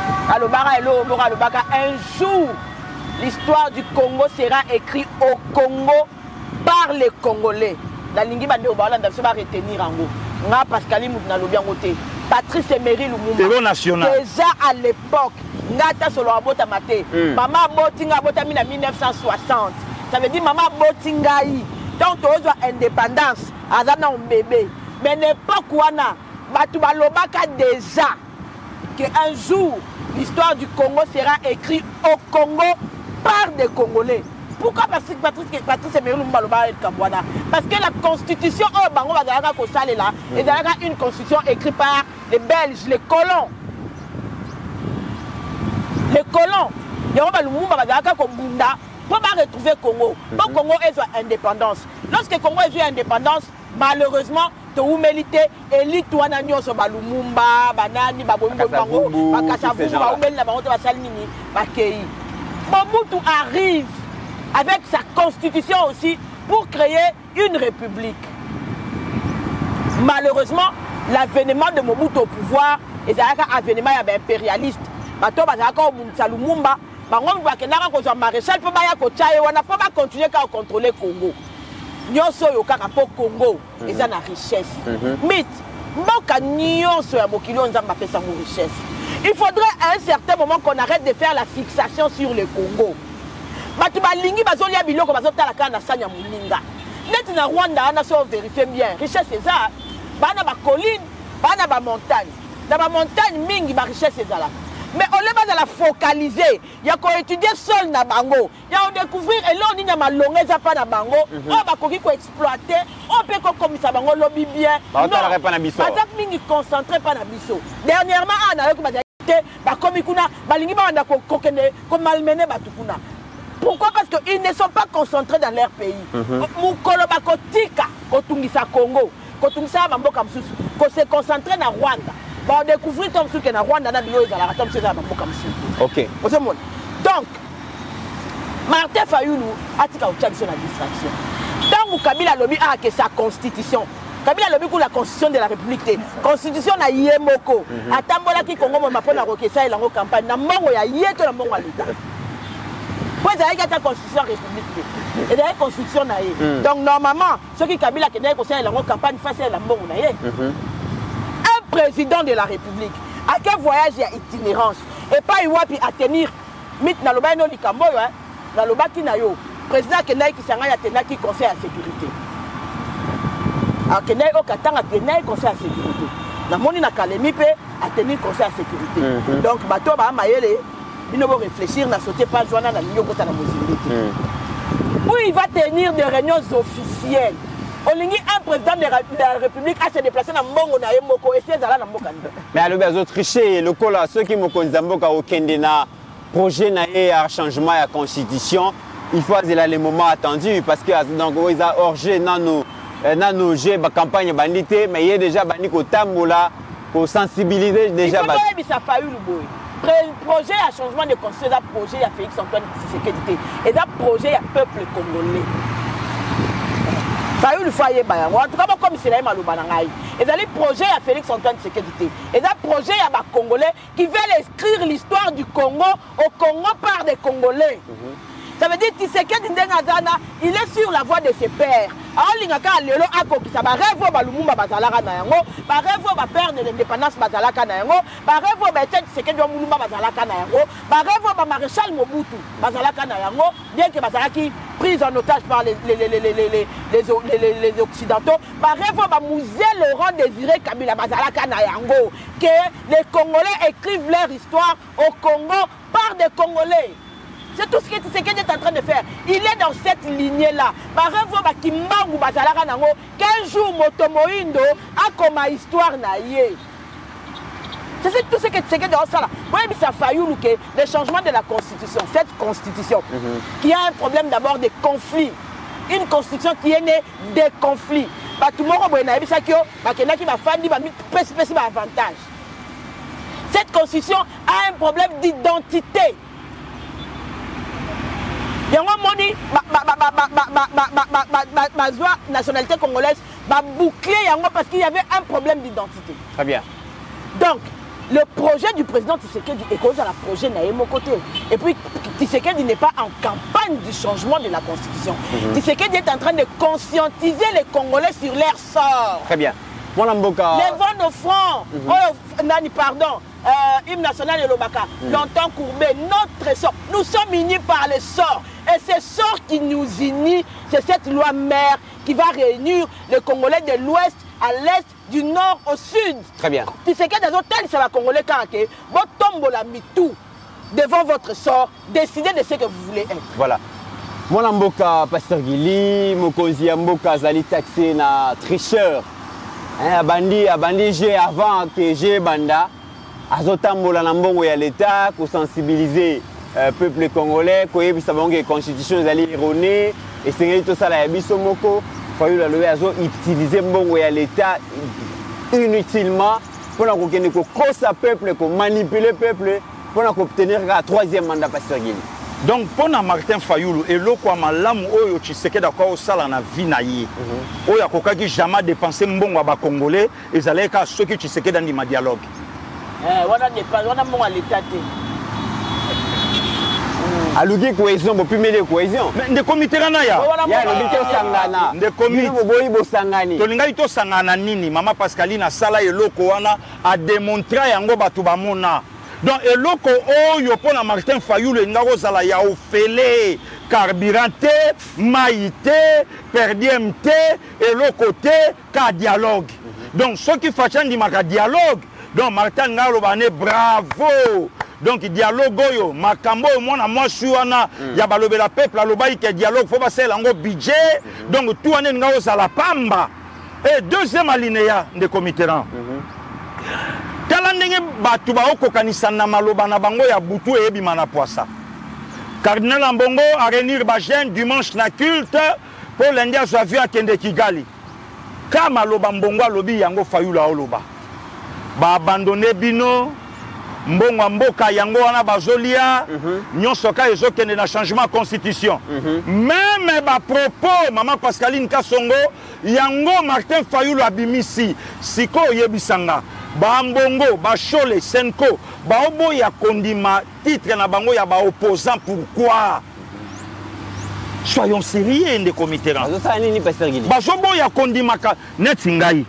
un jour, l'histoire du Congo sera écrite au Congo par les Congolais. La lingi bande au Balan va retenir en haut. Nga Pascaline Moutnalobi en côté. Patrice Emery Lumumba. Héros national. Déjà à l'époque, Ngata solo abota maté. Maman botinga bota mina 1960. Ça veut dire maman botingaï. Donc tu as indépendance. Azana un bébé. Mais n'importe quoi na. Batu balobaka déjà qu'un jour l'histoire du Congo sera écrite au Congo par des Congolais. Pourquoi Patrice Emery Lumumba Kambouana? Parce que la constitution au Bango Bazalaka Kosale là, et une constitution écrite par les Belges, les colons. Les colons. Yaroba Lumumba Bazalaka Kombunda pour pas retrouver Congo. Pour Congo est indépendance. Lorsque Congo est indépendance, malheureusement, to umélité élite wana nyonso balumumba banani babombo bango bakasavu ba umeli na bango to basalini bakei Mobutu arrive avec sa constitution aussi, pour créer une république. Malheureusement, l'avènement de Mobutu au pouvoir est un avènement impérialiste. Bato bazaka au Lumumba, bango bakendaka kozwa maréchal po baya kochaye wana po ba continuer ka contrôler Congo. Nyonso yo kaka po Congo eza na richesse. Mythe, mboka nyonso ya mokili nzamba pesa mo richesse. Il faudrait à un certain moment qu'on arrête de faire la fixation sur le Congo. Bato balingi bazolia biloko bazotala kana sanya muninga. Net na Rwanda ana so vérifier bien, richesse eza bana ba colline, bana ba montagne. Dans la montagne mingi ba richesse ezala. Mais on les va la focaliser. Il y a qu'on étudier seul na bango. Il y a on découvrir et là on dit na malongé ça pas na bango. On va qu'on exploiter. On peut comme ça bango lobby bien. Non. Pas na biso. Pas mingi concentré pas na biso. Dernièrement on a eu ba comme kuna balingi ba anda ko kokende ko malmener batukuna. Pourquoi? Parce qu'ils ne sont pas concentrés dans leur pays. Mukolo bakotika kotungisa Congo. Kotungisa mamboka msusu. Ko se concentrer na Rwanda. On découvrir comme ce que na Rwanda na bilo ezala comme ça mamboka msusu. OK. Donc Martin Fayulu a tika au la distraction. Tant Kabila lobby a que sa constitution. Kabila lobby pour la constitution de la République. Constitution na yemoko. Atambola ki Congo ma pona rokesa elango campagne na mongo ya yeto na mongo l'État. Pour ça il y a ta constitution république. Et la constitution na yé. Donc normalement ceux qui Kabila qui na conseil elango campagne face à la mongo na yé. Un président de la République à quel voyage il y a itinérance et pas iwapi à tenir mit na loba no likambo yo na loba ki na yo président Kenai qui sanga ya tenaki conseil à sécurité. A Kenai o katanga Kenai conseil à sécurité. Na moni na Kalemi pe à tenir conseil à sécurité. Donc bato ba mayele bino bo réfléchir na sauter pas joana na liyo kota na Mozambique. Où il va tenir des réunions officielles. Olingi un président de la République a se déplacé dans Mbongo na Yemoko et c'est là dans Mboka. Mais alors les autres tricher le cola ceux qui m'ont Mboka au Kendena projet na à changement à constitution, il faut là les moments attendus parce que donc ils a orgé nano j'ai ba campagne bandité mais il y a déjà bandi ko tambola pour sensibiliser déjà ba. Il faut ça failli le boy. Projet à changement de constitution, projet à Félix Antoine Tshisekedi et ça projet à peuple congolais. Fayulu Faye Bayango, en tout cas comme c'est là Maloubanangaï. Et dans les projets à Félix Antoine Tshisekedi. Et dans les projets à des Congolais qui veulent écrire l'histoire du Congo au Congo par des Congolais. Ça veut dire que Tshisekedi Ndengazana, il est sur la voie de ses pères. Alors l'ingaka lelo ako qui ça va rêver ba Lumumba bazalaka na yango, ba rêver ba père de l'indépendance bazalaka na yango, ba rêver ba Tshisekedi Lumumba bazalaka na yango, ba rêver ba maréchal Mobutu bazalaka na yango, bien que bazalaki prise en otage par les occidentaux, ba rêver ba Musée Laurent Désiré Kabila bazalaka na yango, que les Congolais écrivent leur histoire au Congo par des Congolais. C'est tout ce que Tshisekedi est en train de faire. Il est dans cette lignée-là. Par exemple, Kimbangu Bazalaka Nango, qu'un jour Motomoindo a comme histoire naïe. C'est tout ce que Tshisekedi est dans ça là. Moi, ça a fallu le changement de la constitution. Cette constitution qui a un problème d'abord de conflits. Une constitution qui est née des conflits. Tout le monde a avantage. Cette constitution a un problème d'identité. Il y a un nationalité congolaise va boucler parce qu'il y avait un problème d'identité. Très bien. Donc, le projet du président Tshisekedi est cause à la projet Naïmo côté. Et puis, Tshisekedi n'est pas en campagne du changement de la constitution. Tshisekedi est en train de conscientiser les Congolais sur leur sort. Très bien. Les vents nos francs, pardon, hymne national de l'Obaka, longtemps courbé, notre sort. Nous sommes unis par les sorts. Et ce sort qui nous unit, c'est cette loi mère qui va réunir les Congolais de l'ouest à l'est, du nord au sud. Très bien. Tu sais que dans hôtels, c'est la Congolais qui est votre tombe la mitou devant votre sort, décidez de ce que vous voulez être. Voilà. Moi, Mboka, Pasteur Gili, Mokonzi Mboka, Zali taxé na tricheur. Abandi j'ai avant que j'ai banda. Azotambola na mbongo ya l'État pour sensibiliser le peuple congolais, pour que la constitution est erronée et c'est tout ça la biso moko. Fayulu alobe azo utiliser mbongo ya l'État inutilement pour que cause peuple, pour manipuler le peuple, pour obtenir un troisième mandat Pasteur Gili. Donc, pour Martin Fayulu, et l'eau quoi malamu oyo Tshisekedi d'accord au sala na vie na ye. Oyo akoka qui jamais dépensé mbongo ba congolais et allait ka ceux qui Tshisekedi dans ma dialogue. Wana dépense, wana mon l'état té. Aluki cohésion, bo pimele cohésion. Mais de comité na ya. Ya lobité sangana. De comité bo boyi bo sangani. To linga ito sangana nini Maman Pascaline sala eloko wana a démontrer yango batu ba mona. Donc, eloko oyo pona Martin Fayulu ngako zala ya ofele carburante, maïté, perdiemte, eloko te ka dialogue. Donc, ceux qui font di maka dialogue, donc Martin ngalo bane bravo. Donc dialogue oyo makambo mona mwasi wana ya balobela peuple alobai ke dialogue faut passer lango budget. Donc tout ane ngako zala pamba. Et deuxième alinéa de comité rang. Tala ndenge batu ba okokanisa na maloba na bango ya butu ebima na poisa. Cardinal Ambongo a réunir ba jeune dimanche na culte pour lundi a vu à kende Kigali. Ka maloba mbongo alobi yango Fayulu oloba. Ba abandonner bino mbongo mboka yango wana bazolia nyonso ka ezokende na changement constitution. Même ba propos Maman Pascaline Kasongo yango Martin Fayulu abimisi siko yebisanga. Ba mbongo, ba chole, senko, ba obo ya kondima titre na bango ya ba opposant pourquoi? Soyons sérieux de comité rang. Ba sobo ya kondima ka net ngai.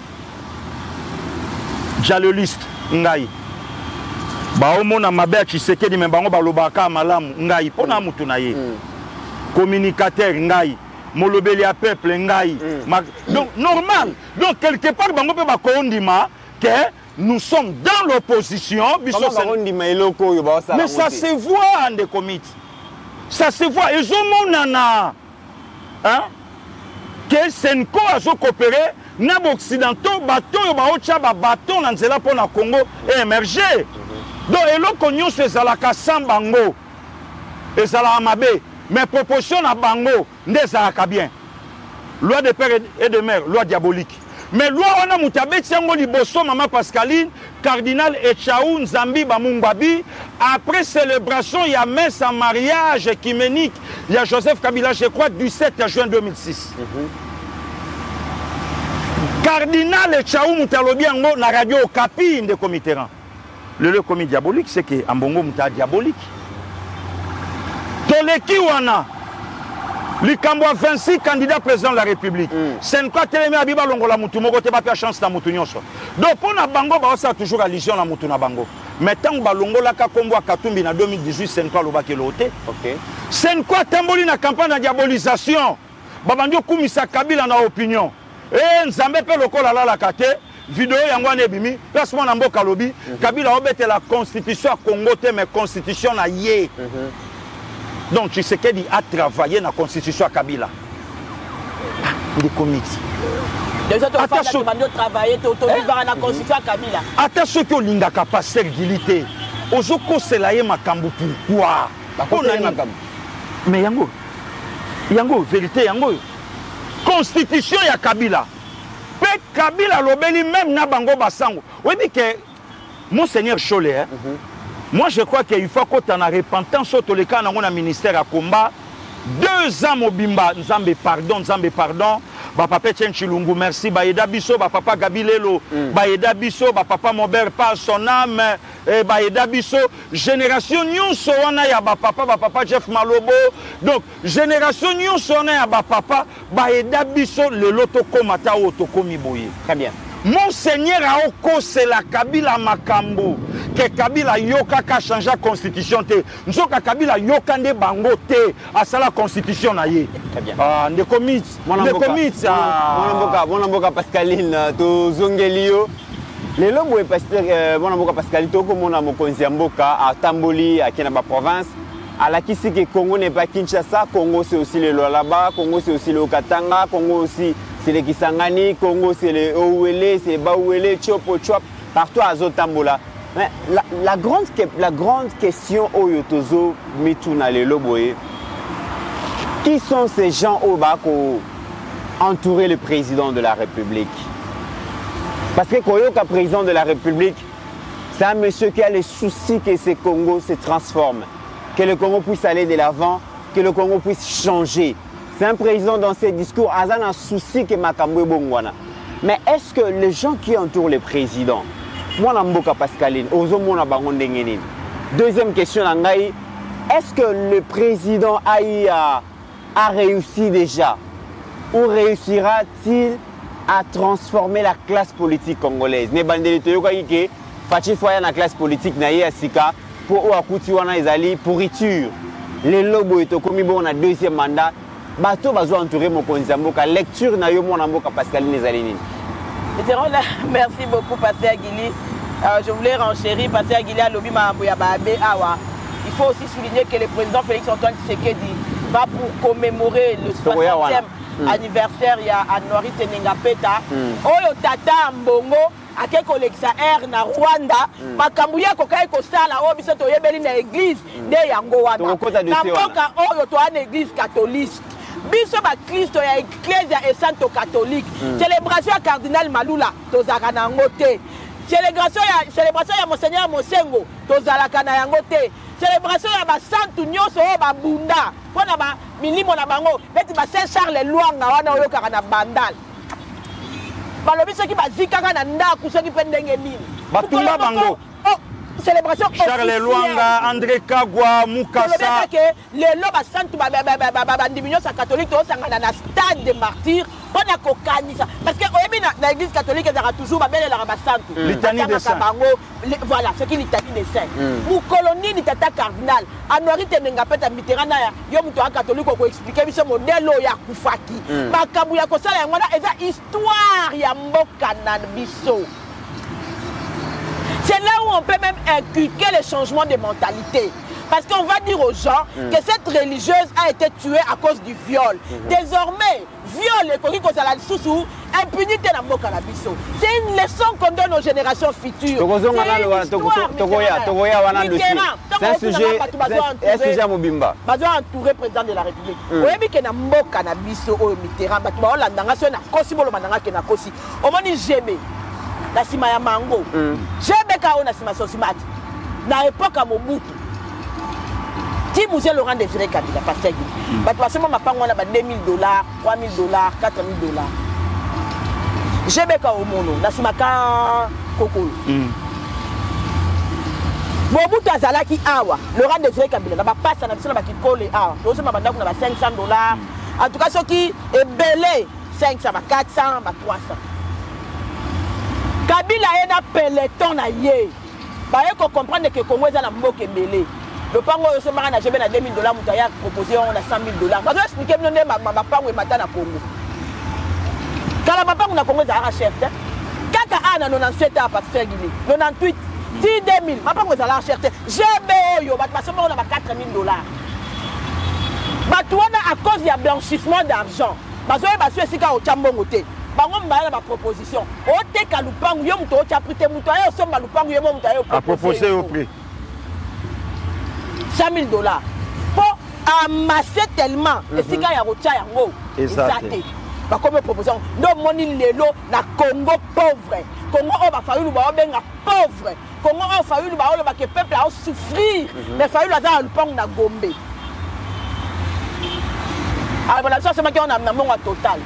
Jaloliste ngai. Ba omo na mabe Tshisekedi me bango ba lobaka malamu ngai pona mutu na ye. Communicateur ngai. Molobeli a peuple ngai. Donc normal. Donc quelque part bango pe ba kondima que nous sommes dans l'opposition. Mais ça se voit en des comités. Ça se voit. Et je m'en hein? Que Senko a coopéré, n'a pas occidentaux, bateau, bateau, dans le pour le Congo et émerger. Donc, et l'on connaît ces Zalaka sans bango. Et Zalaka Mabe. Mais proportion à bango, n'est Zalaka bien. Loi de père et de mère, loi diabolique. Mais loi on a mutabe tiango liboso Maman Pascaline cardinal Echaou Nzambi Bamungbabi après célébration il y a messe en mariage écuménique il y a Joseph Kabila je crois du 7 juin 2006. Cardinal Echaou mutalobi yango na radio Okapi de comité rang. Le comité diabolique c'est que ambongo muta diabolique. Toleki wana Likambo 26 candidats président de la République. C'est une fois télémé à Biba Longola Moutou, Moko te pas chance na Moutou nyonso. Donc pour na bango ba ça toujours allusion na Moutou na bango. Mais tant ba Longola ka kombo Katumbi na 2018 c'est une fois lobaki loté. OK. C'est une fois tamboli na campagne de diabolisation. Babandio kumisa Kabila na opinion. Eh Nzambe pe lokola la kate vidéo yango ane bimi placement na mboka lobi Kabila obete la constitution à Congo te mais constitution na ye. Donc Tshisekedi a travaillé dans la constitution à Kabila. Des comités. Déjà, tu as travaillé dans la constitution à Kabila. Attends, ceux qui ont l'ingaka passer gilité. Ozoko selaye makambu pourquoi? Mais yango, vérité yango. Constitution ya Kabila. Pe Kabila lobeli même na bango basango. Oui, mais que Monseigneur Cholet, moi, je crois qu'il faut qu'on ait en repentance sur tous les cas dans le ministère à combat. 2 ans, Mobimba, Nzambe pardon. Papa Tien Chilungu, merci. Baïda Bisso, papa Gabilelo, Baïda Bisso, papa Mobert, par son âme, Baïda Bisso. Génération Nyon Soana, ya papa Jeff Malobo. Donc, génération Nyon Soana, ya papa, Baïda Bisso, le loto komata ou otokomi boye. Très bien. Monseigneur Aoko, c'est la Kabila Makambo. Que Kabila Yoka ka changé la constitution. Nzoka Kabila Yoka ne bango te à la constitution naie. Très bien. Ah, des comités. Mon amboka Pascaline, to zongelio. Les lobos et pasteur, mon amboka Pascaline, to comme mon amboka Nziamboka à Tamboli, à Kenaba province. À la Kisi que Congo n'est pas Kinshasa, Congo c'est aussi le Lualaba, Congo c'est aussi le Katanga, Congo aussi c'est le Kisangani, Congo c'est le Ouele, c'est Baouele, Chopo Chop, partout à Zotambola. Mais la grande question au Yotozo Mituna le Loboé, qui sont ces gens au bas qui ont entouré le président de la République? Parce que Koyoka, président de la République, c'est un monsieur qui a le souci que ce Congo se transforme. que le Congo puisse aller de l'avant, que le Congo puisse changer. C'est un président dans ses discours, a un souci que Makambo Bongwana. Mais est-ce que les gens qui entourent le président, moi, Namboka Pascaline, Ozomona Bangondengenin. Deuxième question, est-ce que le président a réussi déjà? Ou réussira-t-il à transformer la classe politique congolaise? Ne bandelito yokaike, Fachi Foya na classe politique na Sika pour Ouakuti wana ezali pourriture. Les lobos et komi bon na deuxième mandat, bato bazo entourer mon konzamboka lecture na yo mona mboka Pascaline ezali nini? Merci beaucoup, Pasteur Aguili. Je voulais renchérir, Pasteur Aguili à Lobi Mahamboya Babe Awa. Il faut aussi souligner que le président Félix Antoine Tshisekedi va pour commémorer le 60e anniversaire à Nori Tenengapeta. Oyo Tata Mbongo, à quel collection R na Rwanda, Makambuya Kokai Kosala, o biso to yebeli na église de Yango Wana. Na mboka oyo to an église catholique. Biso ba Christo ya Ecclesia et Santo catholique. Célébration à Cardinal Malula, tozaka na ngote. Célébration ya Monseigneur Mosengo, tozalaka na yango te. Célébration ya ba santu nyonso o ba bunda. Pona ba milimo na bango, beti ba Saint Charles Luanga wana oyo kaka na bandal. Balobi soki bazikaka na ndaku soki pe ndenge nini. Batumba bango. Célébration Charles Luanga, André Kagwa, Mukasa. Les lobes santu bandimignon sa catholique to sangana na stade de martyrs. Pona kokanisa parce que na l'église catholique ezaka toujours ba belle la santu. Litanie des saints. Voilà, ce qui litanie des saints. Mu colonie ni tata cardinal. Anori Tenengapeta Mitterrand ya yo muto catholique ko expliquer biso modèle ya kufaki. Makabu ya kosala yango na eza histoire ya mboka na biso. C'est là où on peut même inculquer le changement de mentalité. Parce qu'on va dire aux gens que cette religieuse a été tuée à cause du viol. Désormais, viol et impunité dans le Canabiso. C'est une leçon qu'on donne aux générations futures. C'est un sujet à Mobimba. Bazo entouré président de la République. Oyebi ke na mboka na biso o Mitterrand batu ba olandanga so na kosi bolo mananga ke na kosi. Omoni jeme. La sima ya mango. Jeme ka ona sima so simati. Na époque à Mobutu. Si vous êtes Laurent Désiré Kabila, Pasteur Guy, parce que moi, je vais $2,000, $3,000, $4,000. J'ai béka au mono, na simaka kokolo. Mobutu azalaki awa, Laurent Désiré Kabila, na ba passe na biso na ba kikole awa. Tozo mabanda kuna ba $500. En tout cas, ceux qui est belé 500, ba 400, ba 300. Kabila est na peloton na ye. Ba yeko comprendre que Congo est na mboke belé. Le pango se marana j'ai na $2,000 mutaya proposé on a $100,000. Parce que expliquer nous ma pango et matana Congo. Quand la pango na Congo za chef. Kaka ana 97 ans Pasteur Guinée. 98 10 2000 ma pango za chef. GBO yo parce que on a $4,000. Batouana à cause du blanchissement d'argent. Parce que baso sika au chambongo te. Bango mbaya na proposition. O te kalupango yo muto o chaprite mutaya so malupango yo mutaya a proposé au prix $100,000 pour amasser tellement et si quand il y a rocha yango exacté pas comme proposition non moni lelo na Congo pauvre Congo on va fallu ba benga pauvre Congo on fallu ba o que peuple a souffrir mais fallu la za lupang na Gombe alors voilà ça c'est moi qui on a mon total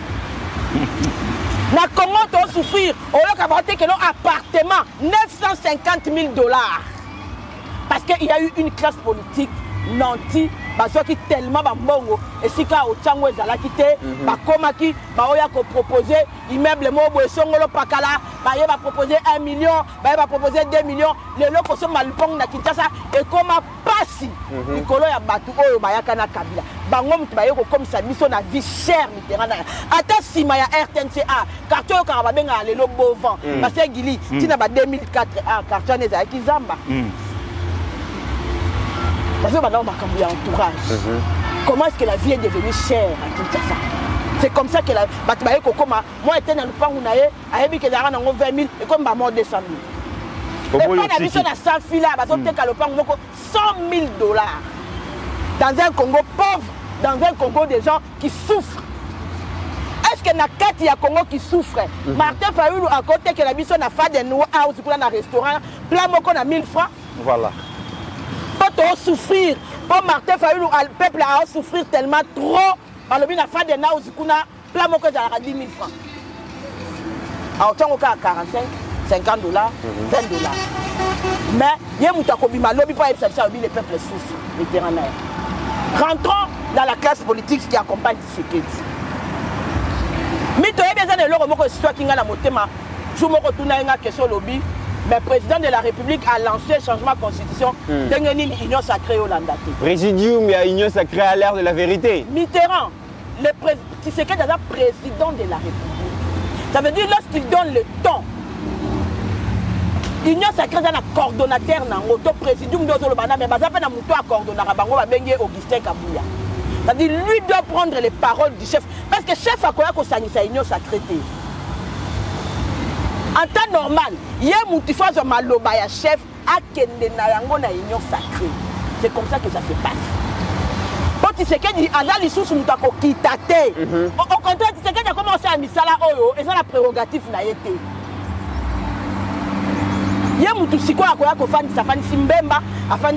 na Congo to souffrir on a avorté que nos appartement $950,000 parce qu'il y a eu une classe politique nanti parce que tellement bambongo et si ka ochango ezala kité ba komaki ba oya ko proposer immeuble mobo songolo pakala ba ye ba proposer 1 million ba ye ba proposer 2 millions le loko so malpong na Kinshasa et comme pasi likolo ya batu oyo bayaka na Kabila bango mutu ba ye ko comme ça biso na vie chère Mitterrand ata sima ya RTNCA carton yo ka ba benga lelo bovan parce que Gili tina ba 2004 carton ezala ki zamba. Entourage. Comment est-ce que la vie est devenue chère à Kinshasa? C'est comme ça que la bataille Kokoma, moi j'étais dans le pan où naïe, à Ebi que j'ai ramené 20 000 et comme ma mort 200 000. Et quand on a vu ça dans 100 filles là, parce qu'on était le pan $100,000 dans un Congo pauvre, dans un Congo des gens qui souffrent. Est-ce que na kati ya Congo qui souffre? Martin Fayulu à côté que la mission n'a pas de nous house pour un restaurant, plat moko na 1 000 francs. Voilà. pour souffrir, pour Martin Fayoulou, le peuple a souffrir tellement trop. Alors, il a fait des naus, il a plein de 10 000 francs. Alors, tu as 45, 50 dollars, 20 dollars. Mais, il y a un lobby pour les peuples souffrent, les terrains. Rentrons dans la classe politique qui accompagne Tshisekedi. Mais tu as besoin de l'euro, que ce soit qui a la motema, je me retourne à une question lobby. Mais le président de la République a lancé le changement de constitution d'une union sacrée au Hollande. Présidium, il y a une union sacrée à l'ère de la vérité. Mitterrand, Tshisekedi est le président de la République. Ça veut dire lorsqu'il donne le temps, l'union sacrée est un coordonnateur, un présidium de Zolobana, mais il n'y a pas de coordonnateur, il Augustin Kabouya. C'est-à-dire lui doit prendre les paroles du chef. Parce que le chef a quoi que ça union sacrée. En temps normal, il y a un chef à union sacrée. C'est comme ça que ça se passe. Quand tu sais qu'il y a des choses qui sont quittées, au contraire, tu sais qu'il a commencé à mettre ça là, et ça la prérogative n'a été. Il y a un qui a fait Simbemba, a fait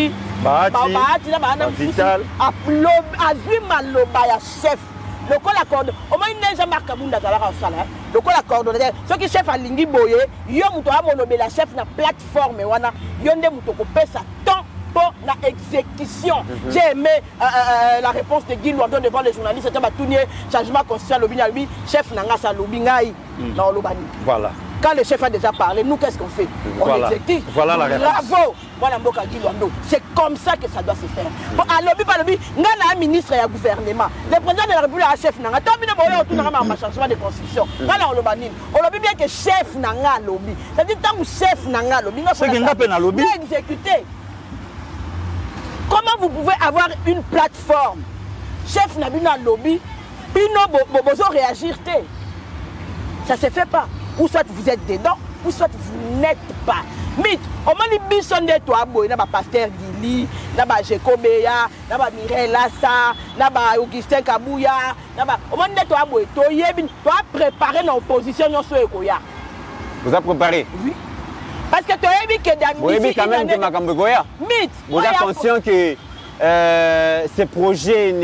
chef. Le col accorde, au moins il n'est marque à Bunda Zalara au salaire. Le col accorde, ce qui chef à Lingi Boye, Yom Toa Monobé, la chef na plateforme, Wana, Yonde Moutoko Pesa, temps pour la exécution. J'ai aimé la réponse de Guy Lourdon devant les journalistes, c'était Batounier, changement constitutionnel, Lobinalbi, chef Nangasa Lobingaï, dans Lobani. Voilà. Quand le chef a déjà parlé, nous qu'est-ce qu'on fait? On exécute. Voilà la réponse. Bravo. C'est comme ça que ça doit se faire. Bon, à lobby, pas lobby, nous avons un ministre et un gouvernement. Le président de la République a un chef. Nous avons un changement de constitution. Nous avons un lobby bien que chef n'a pas lobby. C'est-à-dire que le chef n'a pas lobby. C'est qu'il n'a pas de lobby. Exécuter. Comment vous pouvez avoir une plateforme? Chef n'a pas de lobby. Puis nous devons réagir. Ça ne se fait pas. Ou soit vous êtes dedans, ou soit vous n'êtes pas. Mais, au moins, les bisons de toi, il y a pasteur Gili, il y a Jekobeya, il y a Mireille Lassa, il y a Augustin Kabouya, au moins, toi, tu as préparé nos positions sur le Koya. Vous avez préparé? Oui. Parce que tu as vu que dans vous avez quand même que Makambo Goya. Vous êtes conscient que ce projet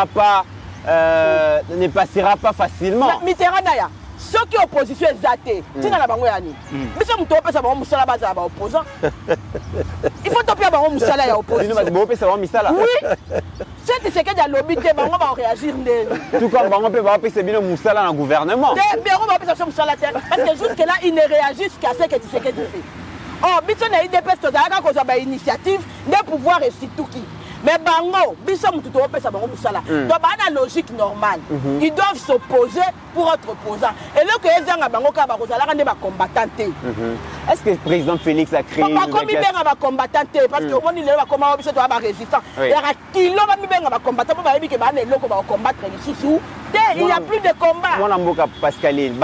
ne passera pas facilement. Mitterrand, ceux qui sont opposition exatée, tu n'as pas de mais si on peut faire un base à opposant, il faut topper un moussala à opposant. Oui, c'est ce qu'il y a lobby, on va réagir. Tout comme on peut faire un moussala dans le gouvernement. Mais on va faire un moussala parce que jusque-là, ils ne réagissent qu'à ce que tu sais que tu fais. Oh, Bisson a eu des pestes à initiative de pouvoir et surtout qui. Mais Bango, Bisson tout au ça Bango Moussala. Donc, dans la logique normale, ils doivent s'opposer pour être opposants. Et là, que les gens à Bango Kabarozala rendent des combattants. Est-ce que le président Félix a créé une comme il y a des combattants, parce que au moins il y a des résistants. Il y a des kilos de combattants pour dire que combattre les sous. Il n'y a plus de combat. Moi, je Pascaline,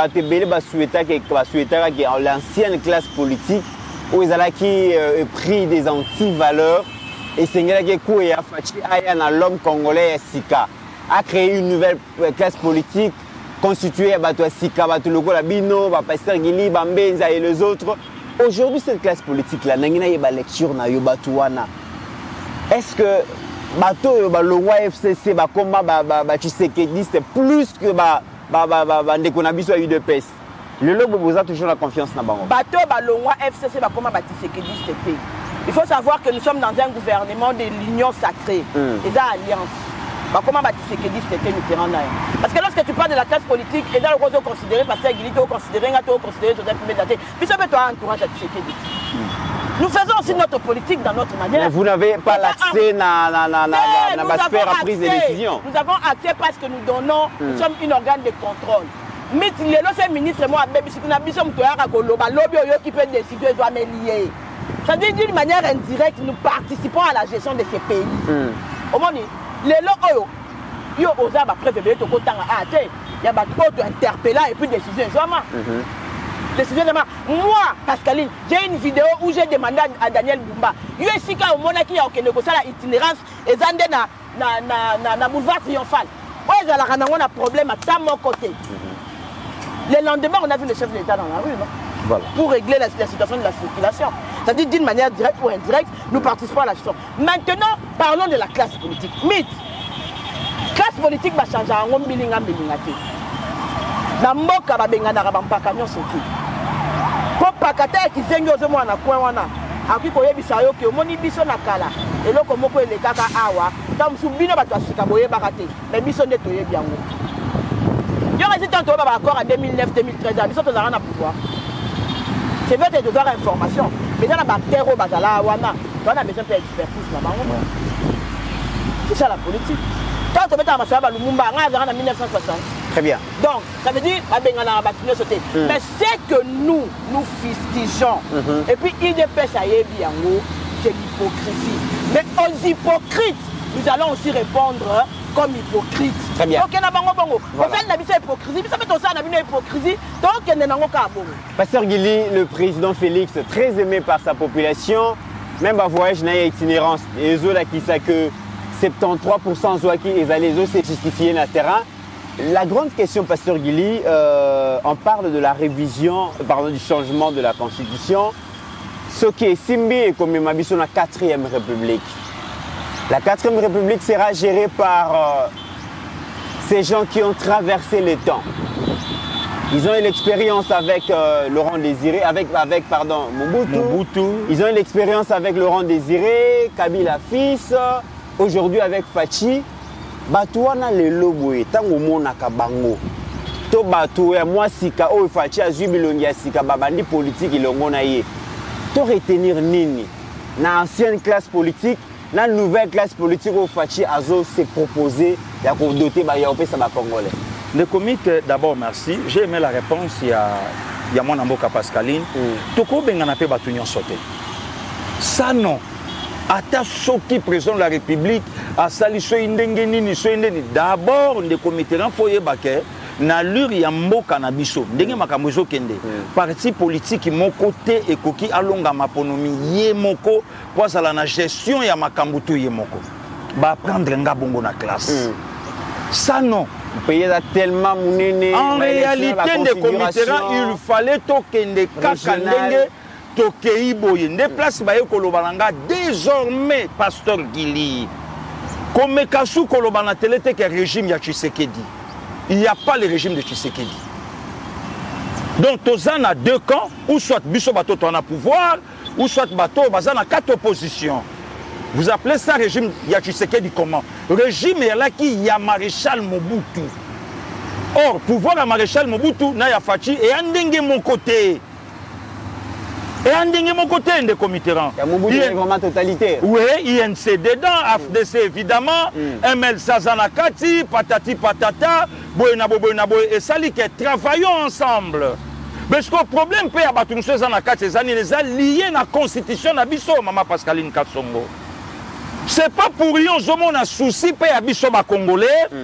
que l'ancienne classe politique, où ils ont pris des antivaleurs, et c'est l'homme congolais Sika a créé une nouvelle classe politique constituée de Sika, Batuloko, Labino, Pasteur Gili, Bambenza et les autres. Aujourd'hui, cette classe politique-là, il y a une lecture na Yobatuana. Est-ce que le roi FCC, Tshisekedi, c'est plus que Ndekonabiso à UDPS? Le lobe vous a toujours la confiance dans Bango. Le roi FCC, Tshisekedi, c'était. Il faut savoir que nous sommes dans un gouvernement de l'union sacrée et d'alliance. Comment Tshisekedi c'était Mitterrand? Parce que lorsque tu parles de la classe politique, et dans le rôle considéré parce qu'il est considéré Joseph Médaté, puis ça peut être un entourage à Tshisekedi. Nous faisons aussi notre politique dans notre manière. Mais vous n'avez pas l'accès à la sphère à prise de décision. Nous avons accès parce que nous donnons, nous sommes un organe de contrôle. Mais le ministre, moi, qui peut décider, doit me lier. Ça veut dire d'une manière indirecte, nous participons à la gestion de ces pays. Au moment où, les lots, ils ont osé préférer tout le temps à terre. Il y a d'autres interpellants et puis décision. Décision de moi, Pascaline, j'ai une vidéo où j'ai demandé à Daniel Bumba. Il y a ici au monde qui a l'itinérance et Zandé na boulevard triomphal. Il y a un problème à mon côté. Le lendemain, on a vu le chef de l'État dans la rue. Non? Voilà. Pour régler la situation de la circulation. C'est-à-dire d'une manière directe ou indirecte, nous participons à la gestion. Maintenant, parlons de la classe politique. Mythe. Classe politique va changer en milinga. Na mboka ba bengana ba mpaka nyonso ki. Ko pakata ki zengi ozo mwana kwa wana. Aki ko yebisa yo ki omoni biso na kala. Eloko moko elekaka awa. Tam subino bato asika boye bakate. Mais biso ne toye biango. Yo résident to ba accord en 2009 2013 biso to zara na pouvoir. C'est vrai de devoir information. Mais dans la bactérie au bazala wana, on a besoin d'expertise là-bas. C'est ça la politique. Quand on met en marche à Lumumba, en 1960. Très bien. Donc, ça veut dire mais c'est que nous fustigeons. Et puis, IDPS, c'est l'hypocrisie. Mais aux hypocrites, nous allons aussi répondre comme hypocrite. Très bien. Donc, Pasteur Guili, le président Félix, très aimé par sa population, même à voyage, n'a itinérance. Et eux, là, qui savent que 73% Zouaki et Zalézo, c'est justifié dans le terrain. La grande question, Pasteur Guili, on parle de la révision, pardon, du changement de la Constitution. Ce qui est Simbi et comme Mabiso la 4e République. La 4e République sera gérée par ces gens qui ont traversé les temps. Ils ont eu l'expérience avec Laurent Désiré, avec Mobutu. Ils ont eu l'expérience avec Laurent Désiré, Kabila fils, aujourd'hui avec Fachi. Batouana le lobo tango mona kabango. To batou ya moi sika o Fachi azui bilongi ya sika babandi politique ilongo na ye. To retenir nini na ancienne classe politique. La nouvelle classe politique au Fachi Azo s'est proposé de doter les Congolais. Le comité, d'abord, merci. J'ai aimé la réponse. Il y a mon amboka Pascaline. Toko Benganape Batunion sauté. Ça non. Ata Soki, président de la République, a sali Soindengeni, d'abord, le comité renfoyé Baké. Na lure ya mboka na biso ndenge makambo kende parti politique mon côté ekoki alonga maponomi ye moko pour ça la gestion ya makambo tu ye moko ba prendre nga bongo na classe ça non pays a tellement munene en réalité de comité il fallait tokende kaka ndenge tokei boye nde place ba ekolobalanga désormais pasteur Guili comme kasu kolobana telete que régime ya Tshisekedi. Il n'y a pas le régime de Tshisekedi. Donc, Tozan a deux camps, ou soit Bisso Bato en a pouvoir, ou soit Bato Bazan a 4 oppositions. Vous appelez ça régime de Tshisekedi comment? Régime est là qui y a maréchal Mobutu. Or, pouvoir à maréchal Mobutu, Naya Fachi, et Andenge mon côté. Et Andenge mon côté, des comités. Il y a Mobutu est vraiment totalitaire. Oui, INC dedans, AFDC évidemment, ML Sazanakati, patati patata, Boyenabo, et Sali qui travaillons ensemble. Parce que le problème, c'est que nous sommes liés à la constitution de Bisso, Maman Pascaline Katsongo. Ce n'est pas pour rien que nous avons souci de Bisso Congolais.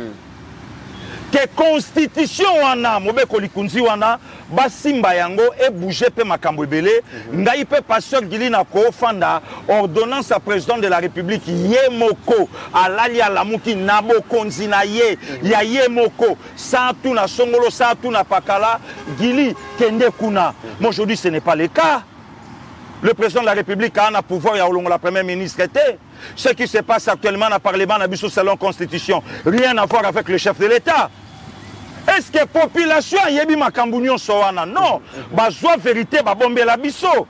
Que constitution wana mobeko likunzi wana basimba yango e bouger pe makambo ebele ngai pe pasteur Guili na ko fanda ordonnance à président de la République yemoko alali alamuki nabo konzi na ye ya yemoko sa tout na songolo sa tout na pakala Guili kende kuna. Mais aujourd'hui ce n'est pas le cas. Le président de la République a un pouvoir, il y a la première ministre était. Ce qui se passe actuellement dans le Parlement, dans le salon constitution, rien à voir avec le chef de l'État. Est-ce que la population a yebi makambunyo soana? Non. Bazoa vérité, babombe la biso.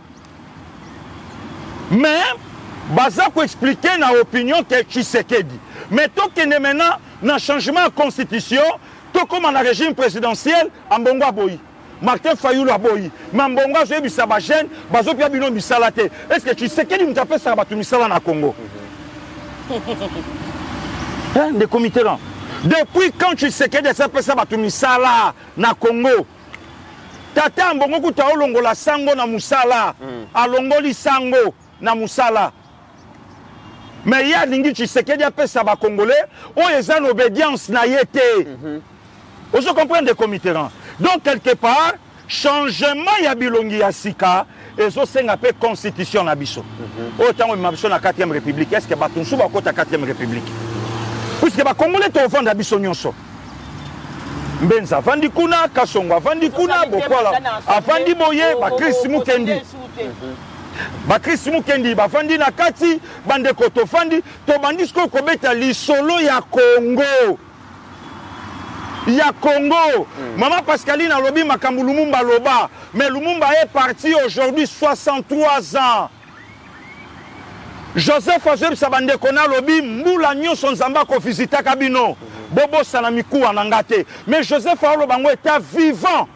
Mais, baza ko expliquer na opinion que Tshisekedi. Mais tant que maintenant, dans changement de constitution, tout comme dans le régime présidentiel, en bongo aboyi. Martin Fayoulou aboyi. Mambonga zoe bisaba jeune, bazo pia bino bisalate. Est-ce que Tshisekedi nous appelle ça batu misala na Congo? Hein, des comités là. Depuis quand Tshisekedi s'appelle ça batu misala na Congo? Tata mbongo kuta olongo la sango na musala. Alongoli sango na musala. Mais il y a lingi Tshisekedi appelle ça ba Congolais, o ezan obédience na yete. Vous comprenez des comités là. Donc, quelque part, changement ya bilongi ya sika, et ça c'est une constitution na biso. Autant que mabiso na 4e République, est-ce que batunsu ba kota 4e République? Puisque ba Congolais to vendre biso nyonso. Mbenza avandi kuna, Kasongo avandi kuna, Bokola avandi boye, Chris Mukendi. Chris Mukendi bavandi na kati, bandeko tofandi, to bandisko kobeta lisolo ya Congo. Ya Congo. Maman Pascaline a lobby makambu Lumumba loba, mais Lumumba est parti aujourd'hui 63 ans. Joseph Azeb Sabande Kona lobby mbula nyonso nzamba ko visita kabino. Bobo Sanamiku anangate. Mais Joseph Alobango était vivant.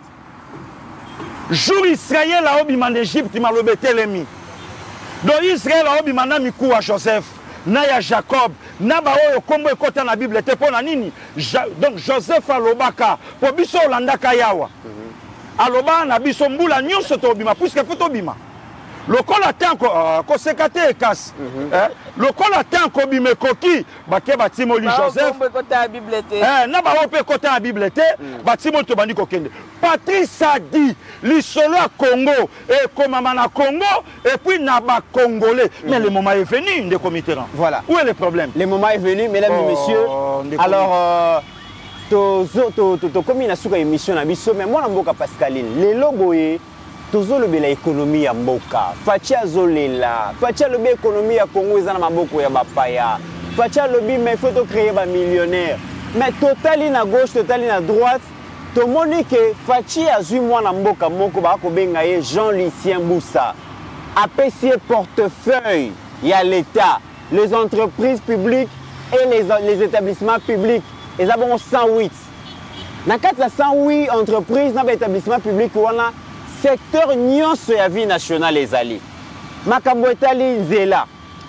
Jour Israël a obima en Égypte, il m'a lobété l'emi. Donc Israël a obima na miku à Joseph, na ya Jacob, na ba oyo kombo ekota na Bible te pona nini. Donc Joseph alobaka, po biso landaka yawa. Aloba na biso mbula nyonso to obima, puisque faut obima. Lokola tanko ko sekate ekas. Lokola tanko bime koki bake batimoli Joseph. Na ba ope kota na Bible te batimoli to bandi kokende. Patrice a dit l'isolo à Congo et comme na Congo et puis na ba congolais. Mais le moment est venu de Mitterrand. Voilà. Où est le problème? Le moment est venu, mesdames et messieurs. Alors to comme na suka émission na biso mais moi na mboka Pascaline. Les loboye tozo lobela économie ya mboka. Fatia zolela. Fatia lobe économie ya Congo ezana maboko ya bapaya. Fatia lobi mais il faut to créer ba millionnaire. Mais totali na gauche, totali na droite. To monique Fatia azui mwana mboka moko ba ko benga ye Jean-Lucien Boussa. Apesi portefeuille ya l'état, les entreprises publiques et les établissements publics. Et ça bon 108. Na kati 108 entreprises na établissements publics wana secteur nyonso ya vie nationale ezali. Makambo etali nzela.